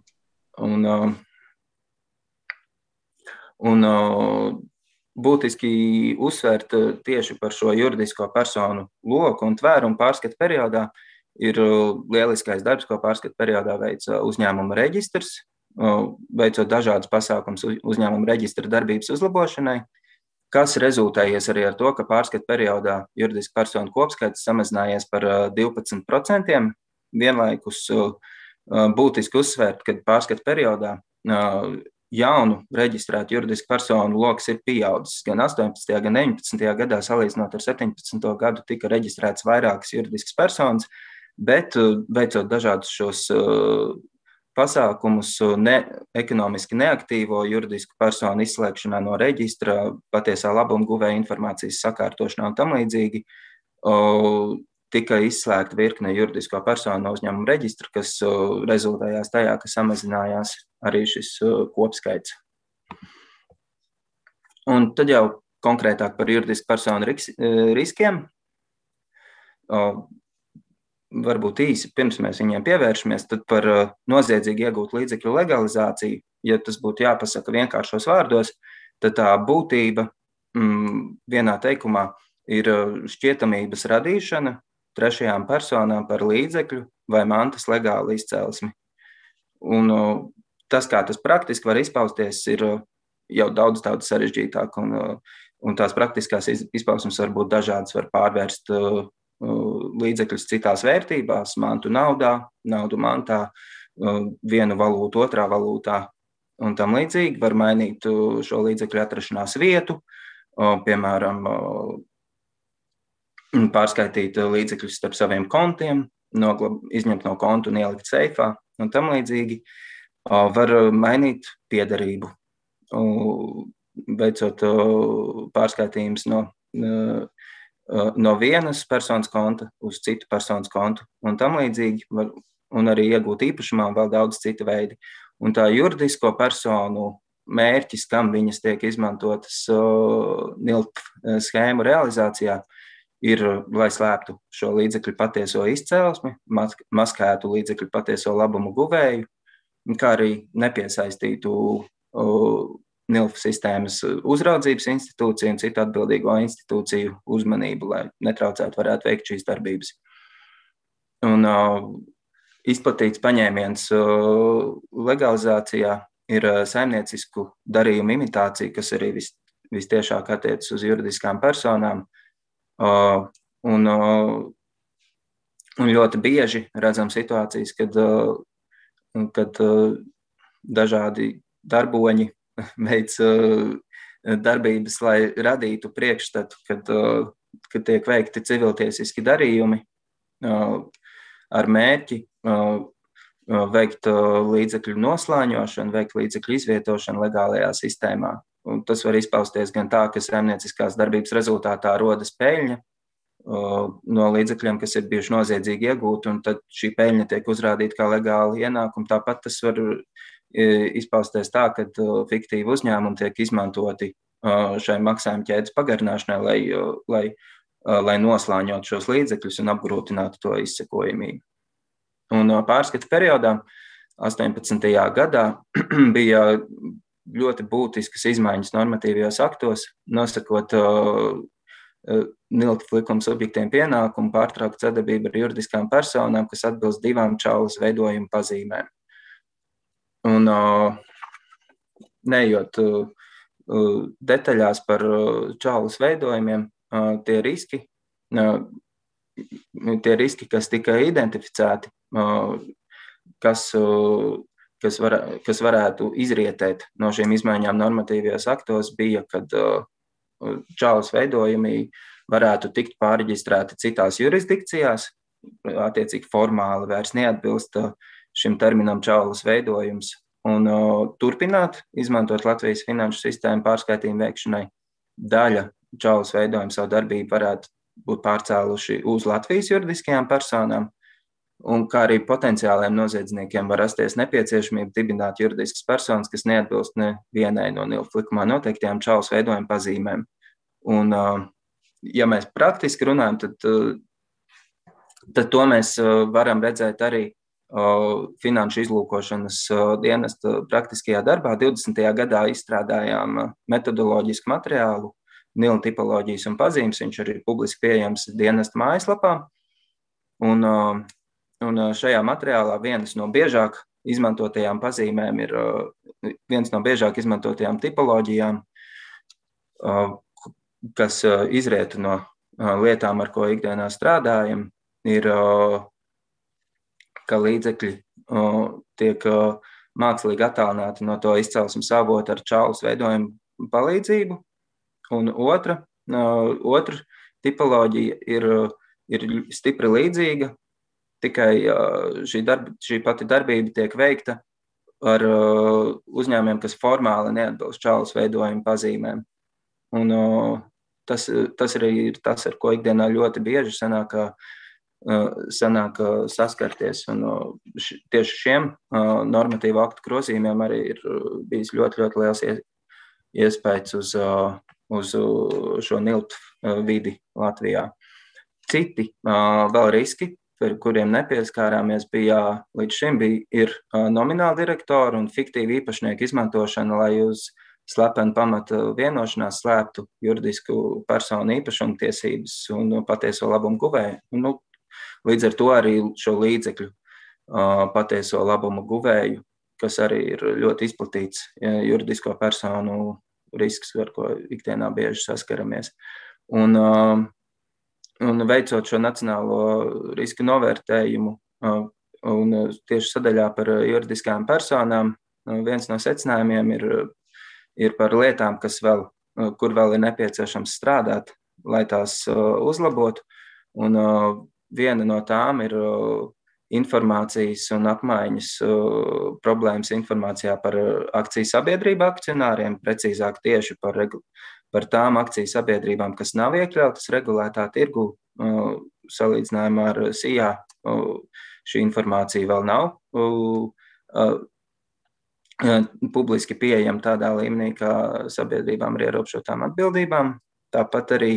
Un būtiski uzsvērt tieši par šo juridisko personu loku un tvērumu pārskatu periodā ir lieliskais darbs, ko pārskatu periodā veic uzņēmuma reģistrs, veicot dažādas pasākums uzņēmuma reģistra darbības uzlabošanai, kas rezultējies arī ar to, ka pārskatu periodā juridiska personu kopskaits samazinājies par 12%. Vienlaikus būtiski uzsvērt, ka pārskatu periodā jaunu reģistrētu juridisku personu loks ir pieaudzis. Gan 18. gan 19. gadā salīdzinot ar 17. gadu tika reģistrēts vairākas juridiskas personas, bet veicot dažādus šos pasākumus ekonomiski neaktīvo juridisku personu izslēgšanā no reģistra, patiesā labuma guvēja informācijas sakārtošanā un tam līdzīgi, tika izslēgta virkne juridisko personu no uzņēmuma reģistra, kas rezultējās tajā, ka samazinājās arī šis kopskaits. Un tad jau konkrētāk par juridisku personu riskiem. Varbūt īsi, pirms mēs viņiem pievēršamies, tad par noziedzīgi iegūt līdzekļu legalizāciju, ja tas būtu jāpasaka vienkāršos vārdos, tad tā būtība vienā teikumā ir šķietamības radīšana trešajām personām par līdzekļu vai mantas legālu izcelsmi. Un tas, kā tas praktiski var izpausties, ir jau daudz sarežģītāk, un tās praktiskās izpausmes var būt dažādas, var pārvērst līdzekļus citās vērtībās, mantu naudā, naudu mantā, vienu valūtu otrā valūtā un tam līdzīgi. Var mainīt šo līdzekļu atrašanās vietu, piemēram, pārskaitīt līdzekļus starp saviem kontiem, izņemt no konta un ielikt seifā un tam līdzīgi. Var mainīt piederību, veicot pārskaitījumus no vienas personas konta uz citu personas kontu un tam līdzīgi, un arī iegūt īpašumā vēl daudz cita veidi. Un tā juridisko personu mērķis, kam viņas tiek izmantotas NILP schēmu realizācijā, ir, lai slēptu šo līdzekļu patieso izcelsmi, maskētu līdzekļu patieso labumu guvēju, kā arī nepiesaistītu NILP sistēmas uzraudzības institūciju un citu atbildīgo institūciju uzmanību, lai netraucētu varētu veikt šīs darbības. Un izplatīts paņēmiens legalizācijā ir saimniecisku darījumu imitācija, kas arī vistiešāk attiecas uz juridiskām personām. Un ļoti bieži redzam situācijas, kad dažādi darboņi veic darbības, lai radītu priekšstatu, kad tiek veikti civiltiesiski darījumi ar mērķi veikt līdzekļu noslāņošanu, veikt līdzekļu izvietošanu legālajā sistēmā. Un tas var izpausties gan tā, ka saimnieciskās darbības rezultātā rodas peļņa no līdzekļiem, kas ir bijuši noziedzīgi iegūti, un tad šī peļņa tiek uzrādīta kā legāla ienākuma. Tāpat tas var izpausties tā, ka fiktīvi uzņēmumi tiek izmantoti šai maksājuma ķēdes pagarināšanai, lai noslāņot šos līdzekļus un apgrūtinātu to izsekojamību. Un pārskata periodā 18. gadā bija ļoti būtiskas izmaiņas normatīvajos aktos, nosakot NILP likuma subjektiem pienākumu pārtraukt sadarbību ar juridiskām personām, kas atbilst 2 čaulas veidojuma pazīmēm. Un neejot detaļās par čaulas veidojumiem, tie riski, kas tika identificēti, kas varētu izrietēt no šīm izmaiņām normatīvajos aktos, bija, kad čaulas veidojumi varētu tikt pārreģistrēti citās jurisdikcijās, attiecīgi formāli vairs neatbilst šim terminam čaulas veidojums, un turpināt izmantot Latvijas finanšu sistēmu pārskaitījumu veikšanai. Daļa čaulas veidojumu savu darbību varētu būt pārcēluši uz Latvijas juridiskajām personām, un kā arī potenciāliem noziedzniekiem var rasties nepieciešamība dibināt juridiskas personas, kas neatbilst nevienai no NILP likumā noteiktajām čaulas veidojuma pazīmēm. Un, ja mēs praktiski runājam, tad to mēs varam redzēt arī finanšu izlūkošanas dienesta praktiskajā darbā. 20. gadā izstrādājām metodoloģisku materiālu, NIL tipoloģijas un pazīmes, viņš arī ir publiski pieejams dienesta mājaslapā. Un šajā materiālā viens no biežāk izmantotajām pazīmēm ir viens no biežāk izmantotajām tipoloģijām, kas izriet no lietām, ar ko ikdienā strādājam, ir, ka līdzekļi tiek mākslīgi attālināti no to izcelsmes avota ar čaulas veidojumu palīdzību. Un otra tipoloģija ir stipri līdzīga, tikai šī pati darbība tiek veikta ar uzņēmumiem, kas formāli neatbilst čaulas veidojumu pazīmēm. Un tas arī ir tas, ar ko ikdienā ļoti bieži sanāk saskarties. Un tieši šiem normatīvu aktu grozījumiem arī ir bijis ļoti, ļoti liels iespējas uz šo NILP vidi Latvijā. Citi vēl riski, par kuriem nepieskārāmies, līdz šim ir nomināli direktori un fiktīvi īpašnieku izmantošana, lai uz slepenu pamata vienošanās slēptu juridisku personu īpašumu tiesības un patieso labumu guvēju. Līdz ar to arī šo līdzekļu patieso labumu guvēju, kas arī ir ļoti izplatīts juridisko personu risks, ar ko ikdienā bieži saskaramies. Un veicot šo nacionālo risku novērtējumu un tieši sadaļā par juridiskām personām, viens no secinājumiem ir par lietām, kur vēl ir nepieciešams strādāt, lai tās uzlabotu. Un viena no tām ir informācijas un apmaiņas problēmas informācijā par akciju sabiedrību akcionāriem, precīzāk tieši par tām akciju sabiedrībām, kas nav iekļautas regulētā tirgu. Salīdzinājumā ar SIA šī informācija vēl nav publiski pieejama tādā līmenī, kā sabiedrībām ar ierobežotām atbildībām. Tāpat arī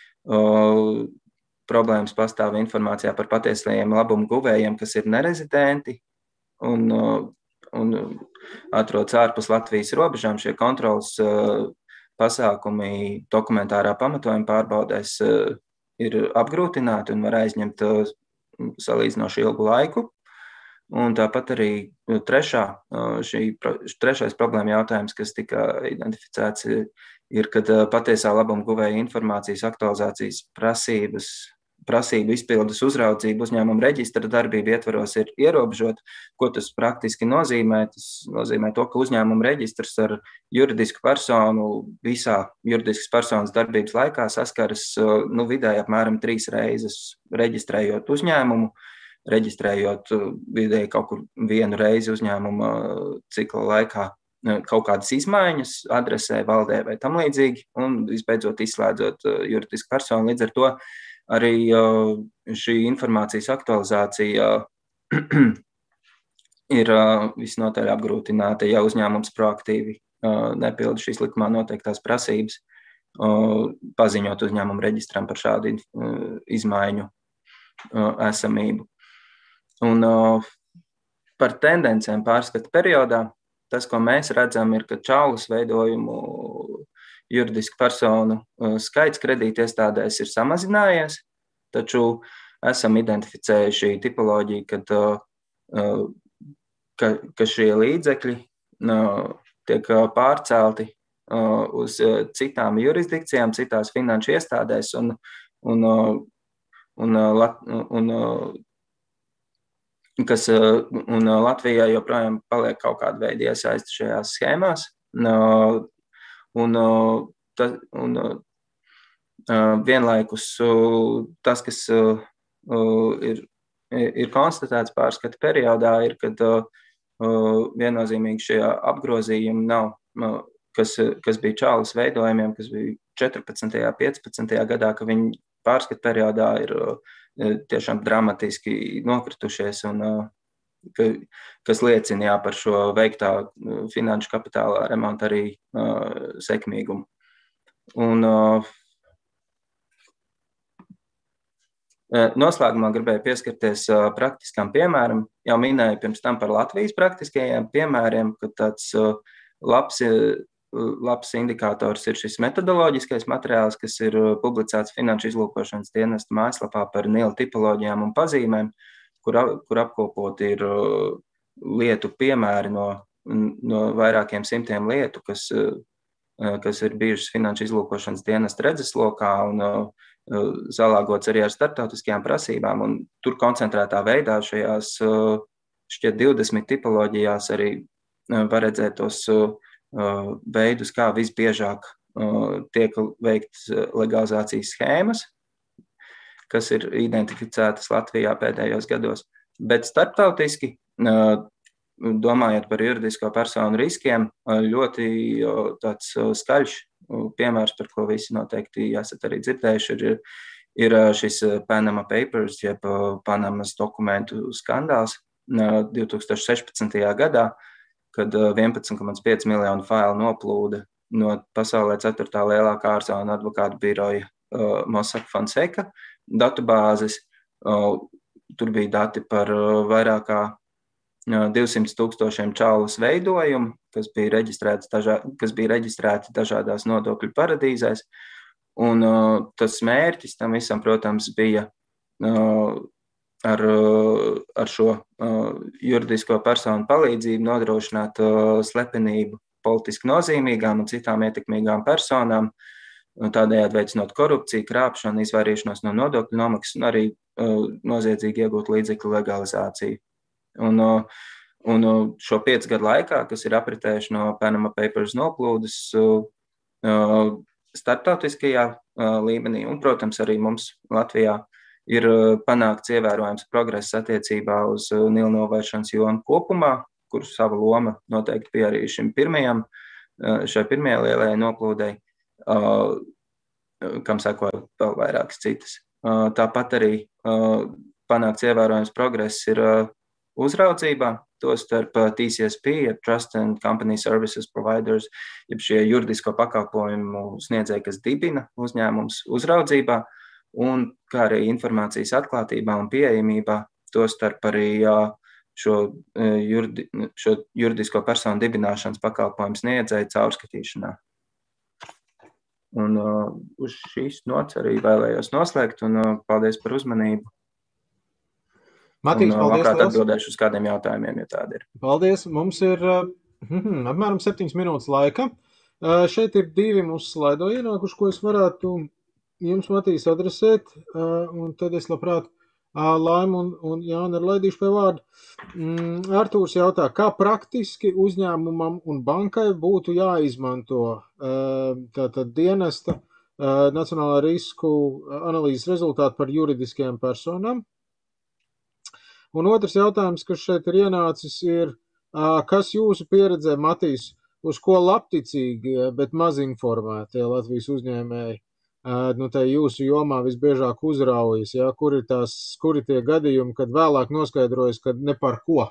problēmas pastāv informācijā par patiesajiem labumu guvējiem, kas ir nerezidenti un atrodas ārpus Latvijas robežām. Šie kontrolas pasākumi dokumentārā pamatojuma pārbaudēs ir apgrūtināti un var aizņemt salīdzinoši ilgu laiku. Un tāpat arī trešais problēma jautājums, kas tika identificēts, ir, kad patiesā labuma guvēja informācijas aktualizācijas prasību izpildes uzraudzību uzņēmuma reģistra darbību ietvaros ir ierobežota. Ko tas praktiski nozīmē? Tas nozīmē to, ka uzņēmuma reģistrs ar juridisku personu visā juridiskas personas darbības laikā saskaras vidēji apmēram 3 reizes reģistrējot uzņēmumu, reģistrējot vidēji kaut kur 1 reizi uzņēmuma cikla laikā kaut kādas izmaiņas adresē, valdē vai tam līdzīgi, un visbeidzot izslēdzot juridisku personu. Līdz ar to arī šī informācijas aktualizācija ir visnotaļ apgrūtināta, ja uzņēmums proaktīvi nepilda šīs likumā noteiktās prasības, paziņot uzņēmumu reģistram par šādu izmaiņu esamību. Un par tendencēm pārskata periodā, tas, ko mēs redzam, ir, ka čaulas veidojumu juridisku personu skaits kredītiestādēs ir samazinājies, taču esam identificējuši tipoloģiju, ka šie līdzekļi tiek pārcelti uz citām jurisdikcijām, citās finanšu iestādēs, un Latvijā joprojām paliek kaut kāda veida iesaisti šajās schēmās. Vienlaikus tas, kas ir konstatēts pārskata periodā, ir, kad viennozīmīgi šie apgrozījumi nav, kas bija čaulas veidojumiem, kas bija 14. 15. gadā, ka viņi pārskata periodā ir tiešām dramatiski nokritušies, un kas liecina par šo veiktā finanšu kapitālā remonta arī sekmīgumu. Un noslēgumā gribēju pieskarties praktiskam piemēram. Jau minēju pirms tam par Latvijas praktiskajiem piemēriem, ka tāds labs indikators ir šis metodoloģiskais materiāls, kas ir publicēts Finanšu izlūkošanas dienesta mājaslapā par NIL tipoloģijām un pazīmēm, kur apkopoti ir lietu piemēri no vairākiem simtiem lietu, kas ir bijušas Finanšu izlūkošanas dienesta redzeslokā un salāgots arī ar starptautiskajām prasībām. Un tur koncentrētā veidā šajās šķiet 20 tipoloģijās arī var redzēt tos veidus, kā visbiežāk tiek veikts legalizācijas schēmas, kas ir identificētas Latvijā pēdējos gados. Bet starptautiski, domājot par juridisko personu riskiem, ļoti tāds skaļš piemērs, par ko visi noteikti esat arī dzirdējuši, ir šis Panama Papers, jeb Panamas dokumentu skandāls 2016. gadā, kad 11,5 miljonu failu noplūda no pasaulē 4. lielākā ārzonu advokātu biroja Mossack Fonseca datubāzes. Tur bija dati par vairāk kā 200,000 čaulas veidojumu, kas bija reģistrēti dažādās nodokļu paradīzēs. Un tas mērķis tam visam, protams, bija ar šo juridisko personu palīdzību nodrošināt slepenību politiski nozīmīgām un citām ietekmīgām personām, tādējādi veicinot korupciju, krāpšanu, izvairīšanos no nodokļu nomaksas un arī noziedzīgi iegūt līdzekļu legalizāciju. Un šo 5 gadu laikā, kas ir apritējuši no Panama Papers noplūdes starptautiskajā līmenī un, protams, arī mums Latvijā, ir panākts ievērojams progress attiecībā uz nilu novēršanas jomu kopumā, kur sava loma noteikti bija arī šai pirmajai lielajai noplūdei, kam sekoja vēl vairākas citas. Tāpat arī panākts ievērojams progress ir uzraudzībā, tostarp TCSP, Trust and Company Services Providers, jeb šie juridisko pakalpojumu sniedzēji, kas dibina uzņēmums uzraudzībā, un kā arī informācijas atklātībā un pieejamībā, tostarp arī šo juridisko personu dibināšanas pakalpojumu sniedzēju caurskatīšanā. Un uz šīs nots arī vēlējos noslēgt, un paldies par uzmanību. Matīs, paldies. Labprāt atbildēšu uz kādiem jautājumiem, ja tādi ir. Paldies. Mums ir apmēram 7 minūtes laika. Šeit ir 2 mūsu slaido ienākuši, ko es varētu jums, Matīs, adresēt. Un tad es labprāt Laimu un Jāni ir laidīšu pie vārdu. Artūrs jautā, kā praktiski uzņēmumam un bankai būtu jāizmanto tātad dienesta nacionālā risku analīzes rezultāti par juridiskajām personām? Un otrs jautājums, kas šeit ir ienācis, ir, kas jūsu pieredzē, Matīs, uz ko labticīgie, bet maz informētie Latvijas uzņēmēji, tā jūsu jomā visbiežāk uzraujas, kuri tie gadījumi, kad vēlāk noskaidrojas, kad ne par ko.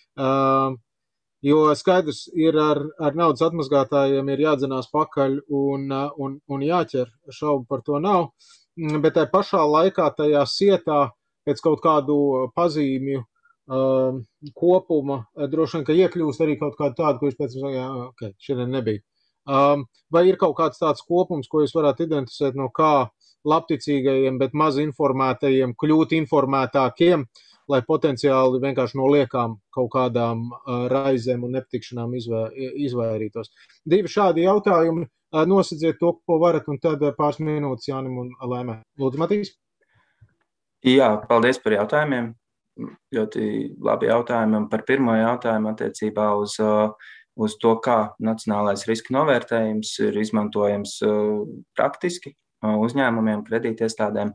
Jo skaidrs ir ar naudas atmazgātājiem ir jādzenās pakaļ un jāķer, šaubu par to nav, bet tai pašā laikā tajā sietā pēc kaut kādu pazīmju kopuma, droši vien, ka iekļūst arī kaut kādu tādu, ko jūs pēc tam, šodien nebija. Vai ir kaut kāds tāds kopums, ko jūs varētu identificēt, no kā labticīgajiem, bet maz informētajiem kļūt informētākiem, lai potenciāli vienkārši no liekām kaut kādām raizēm un nepatikšanām izvairītos? 2 šādi jautājumi, nosadziet to, ko varat, un tad pāris minūtes Jānim un Laimai. Lūdzu, Matīs. Jā, paldies par jautājumiem. Ļoti labi jautājumi. Par pirmo jautājumu attiecībā uz to, kā nacionālais riska novērtējums ir izmantojams praktiski uzņēmumiem, kredītiestādēm.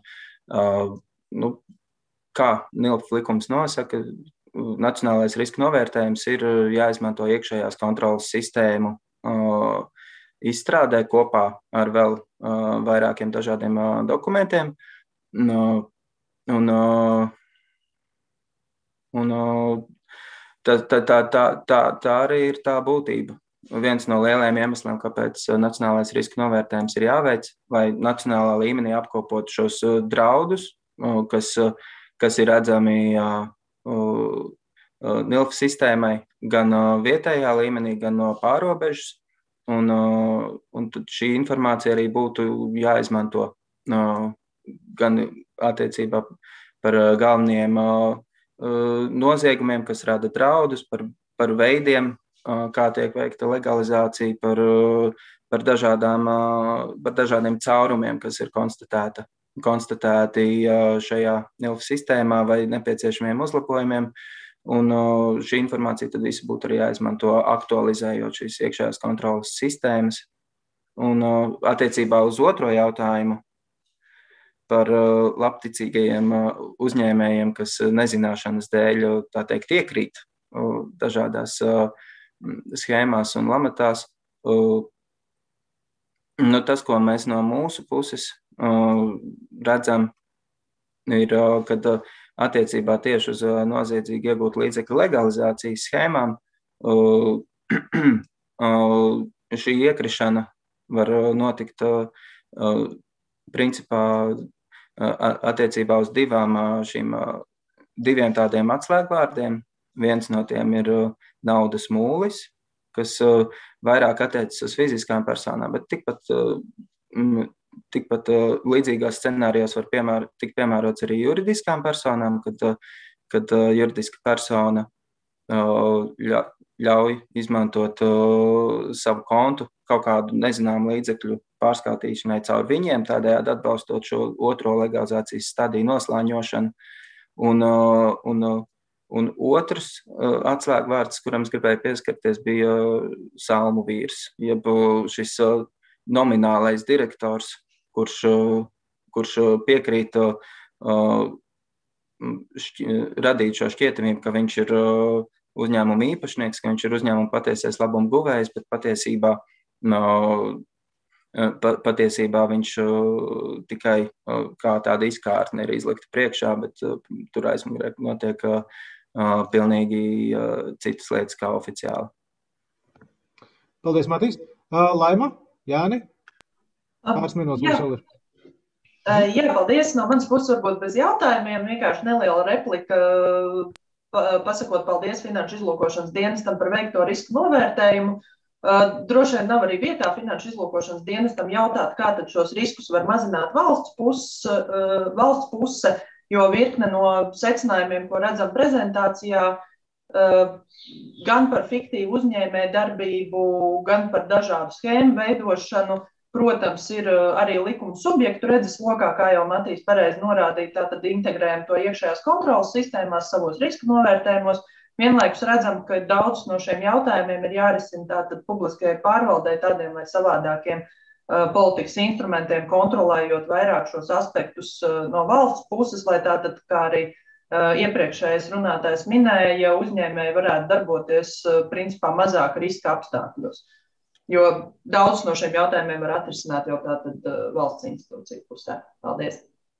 Kā NILF likums nosaka, nacionālais riska novērtējums ir jāizmanto iekšējās kontrolas sistēmu izstrādē kopā ar vēl vairākiem dažādiem dokumentiem. Tā arī ir tā būtība. Viens no lielajiem iemesliem, kāpēc nacionālais riska novērtējums ir jāveic, lai nacionālā līmenī apkopotu šos draudus, kas ir redzami NILF sistēmai gan vietējā līmenī, gan no pārobežas. Un tad šī informācija arī būtu jāizmanto gan attiecībā par galvenajiem noziegumiem, kas rada draudus, par veidiem, kā tiek veikta legalizācija, par dažādiem caurumiem, kas ir konstatēti šajā NILF sistēmā vai nepieciešamiem uzlabojumiem. Un šī informācija tad visa būtu arī jāizmanto aktualizējot šīs iekšējās kontrolas sistēmas. Un attiecībā uz otro jautājumu par labticīgajiem uzņēmējiem, kas nezināšanas dēļ, tā teikt, iekrīt dažādās schēmās un lamatās. Tas, ko mēs no mūsu puses redzam, ir, kad attiecībā tieši uz noziedzīgi iegūt līdzekļu legalizācijas schēmām šī iekrišana var notikt principā attiecībā uz diviem tādiem atslēgvārdiem. Viens no tiem ir naudas mūlis, kas vairāk attiecas uz fiziskām personām, bet tikpat līdzīgās scenārijos var tikt piemērots arī juridiskām personām, kad juridiska persona ļauj izmantot savu kontu kaut kādu nezināmu līdzekļu pārskatīšanai caur viņiem, tādējādi atbalstot šo otro legalizācijas stadiju noslāņošanu. Un otrs atslēgvārds, kuram es gribēju pieskarties, bija salmu vīrs, jeb šis nominālais direktors, kurš piekrīt radīt šo šķietamību, ka viņš ir uzņēmuma īpašnieks, ka viņš ir uzņēmuma patiesais labuma guvējs, bet patiesībā viņš tikai kā tāda izkārtne ir izlikta priekšā, bet tur aizmugurē notiek pilnīgi citas lietas kā oficiāli. Paldies, Matīs. Laima, Jāni? Pāris minūtes mums vēl ir. Jā, paldies. No manas puses varbūt bez jautājumiem. Vienkārši neliela replika, pasakot paldies Finanšu izlūkošanas dienestam par veikto risku novērtējumu. Droši vien nav arī vietā Finanšu izlūkošanas dienestam jautāt, kā tad šos riskus var mazināt valsts puse, jo virkne no secinājumiem, ko redzam prezentācijā, gan par fiktīvu uzņēmēju darbību, gan par dažādu schēmu veidošanu, protams, ir arī likuma subjektu redzes lokā, kā jau Matīs pareizi norādīja, tātad integrējam to iekšējās kontrolas sistēmās, savos risku novērtējumos. Vienlaikus redzam, ka daudz no šiem jautājumiem ir jārisina tātad publiskajai pārvaldē tādiem vai savādākiem politikas instrumentiem, kontrolējot vairāk šos aspektus no valsts puses, lai tātad, kā arī iepriekšējais runātājs minēja, uzņēmēji varētu darboties principā mazāk riska apstākļos. Jo daudz no šiem jautājumiem var atrisināt jau tātad valsts institūciju pusē. Paldies.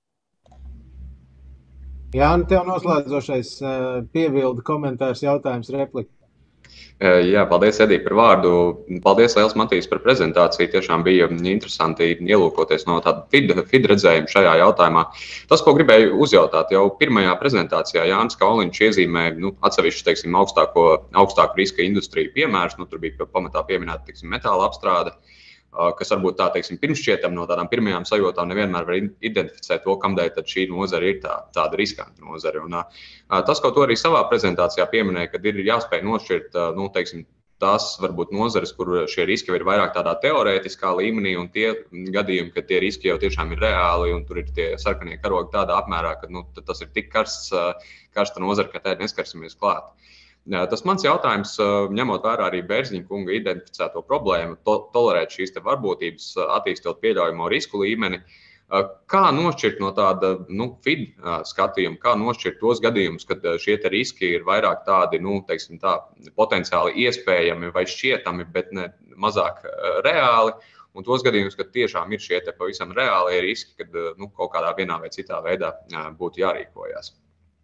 Jāni, tev noslēdzošais piebildi, komentārs, jautājums, replika. Jā, paldies, Edī, par vārdu. Paldies, liels Matīs, par prezentāciju. Tiešām bija interesanti ielūkoties no tāda feed redzējuma šajā jautājumā. Tas, ko gribēju uzjautāt, jau pirmajā prezentācijā Jānis Kauliņš iezīmēja atsevišķu, teiksim, augstāku riska industriju piemērus. Tur bija pamatā pieminēta, teiksim, metāla apstrāde, kas varbūt tā, teiksim, pirmšķietam no tādām pirmajām sajūtām nevienmēr var identificēt to, kamdēļ tad šī nozara ir tāda riskanta nozara. Un tas, ko tu arī savā prezentācijā pieminēja, kad ir jāspēj nošķirt, teiksim, tās varbūt nozares, kur šie riski ir vairāk tādā teorētiskā līmenī, un tie gadījumi, ka tie riski jau tiešām ir reāli, un tur ir tie sarkanie karogi tādā apmērā, ka tas ir tik karsta nozara, ka tā neskarsimies klāt. Tas mans jautājums, ņemot vērā arī Bērziņa kunga identificēto problēmu, tolerēt šīs varbūtības, attīstot pieļaujamo risku līmeni, kā nošķirt no tāda FID skatījuma, kā nošķirt tos gadījumus, kad šie riski ir vairāk tādi, teiksim tā, potenciāli iespējami vai šķietami, bet ne mazāk reāli, un tos gadījumus, kad tiešām ir šie pavisam reālie riski, kad kaut kādā vienā vai citā veidā būtu jārīkojas.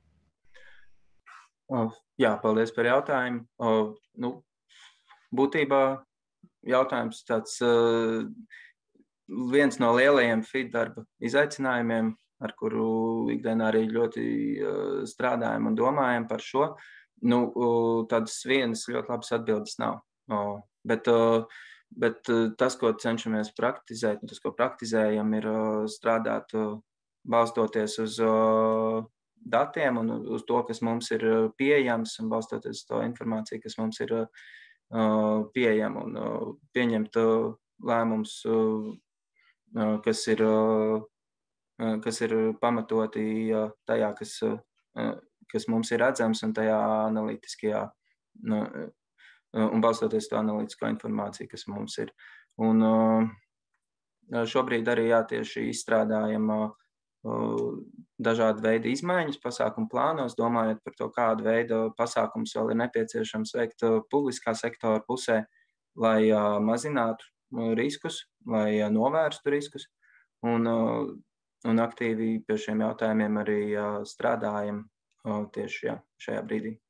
Jā, paldies par jautājumu. Būtībā jautājums tāds viens no lielajiem FID darba izaicinājumiem, ar kuru ikdienā arī ļoti strādājam un domājam par šo. Tādas vienas ļoti labas atbildes nav. Bet tas, ko cenšamies praktizēt, tas, ko praktizējam, ir strādāt balstoties uz datiem un uz to, kas mums ir pieejams, un balstoties uz to informāciju, kas mums ir pieejama, un pieņemt lēmums, kas ir pamatoti tajā, kas mums ir redzams, un tajā analītiskajā, un balstoties to analītisko informāciju, kas mums ir. Un šobrīd arī tieši izstrādājam dažādu veidu izmaiņas pasākumu plānos, domājot par to, kādu veidu pasākums vēl ir nepieciešams veikt publiskā sektora pusē, lai mazinātu riskus, lai novērstu riskus, un aktīvi pie šiem jautājumiem arī strādājam tieši šajā brīdī.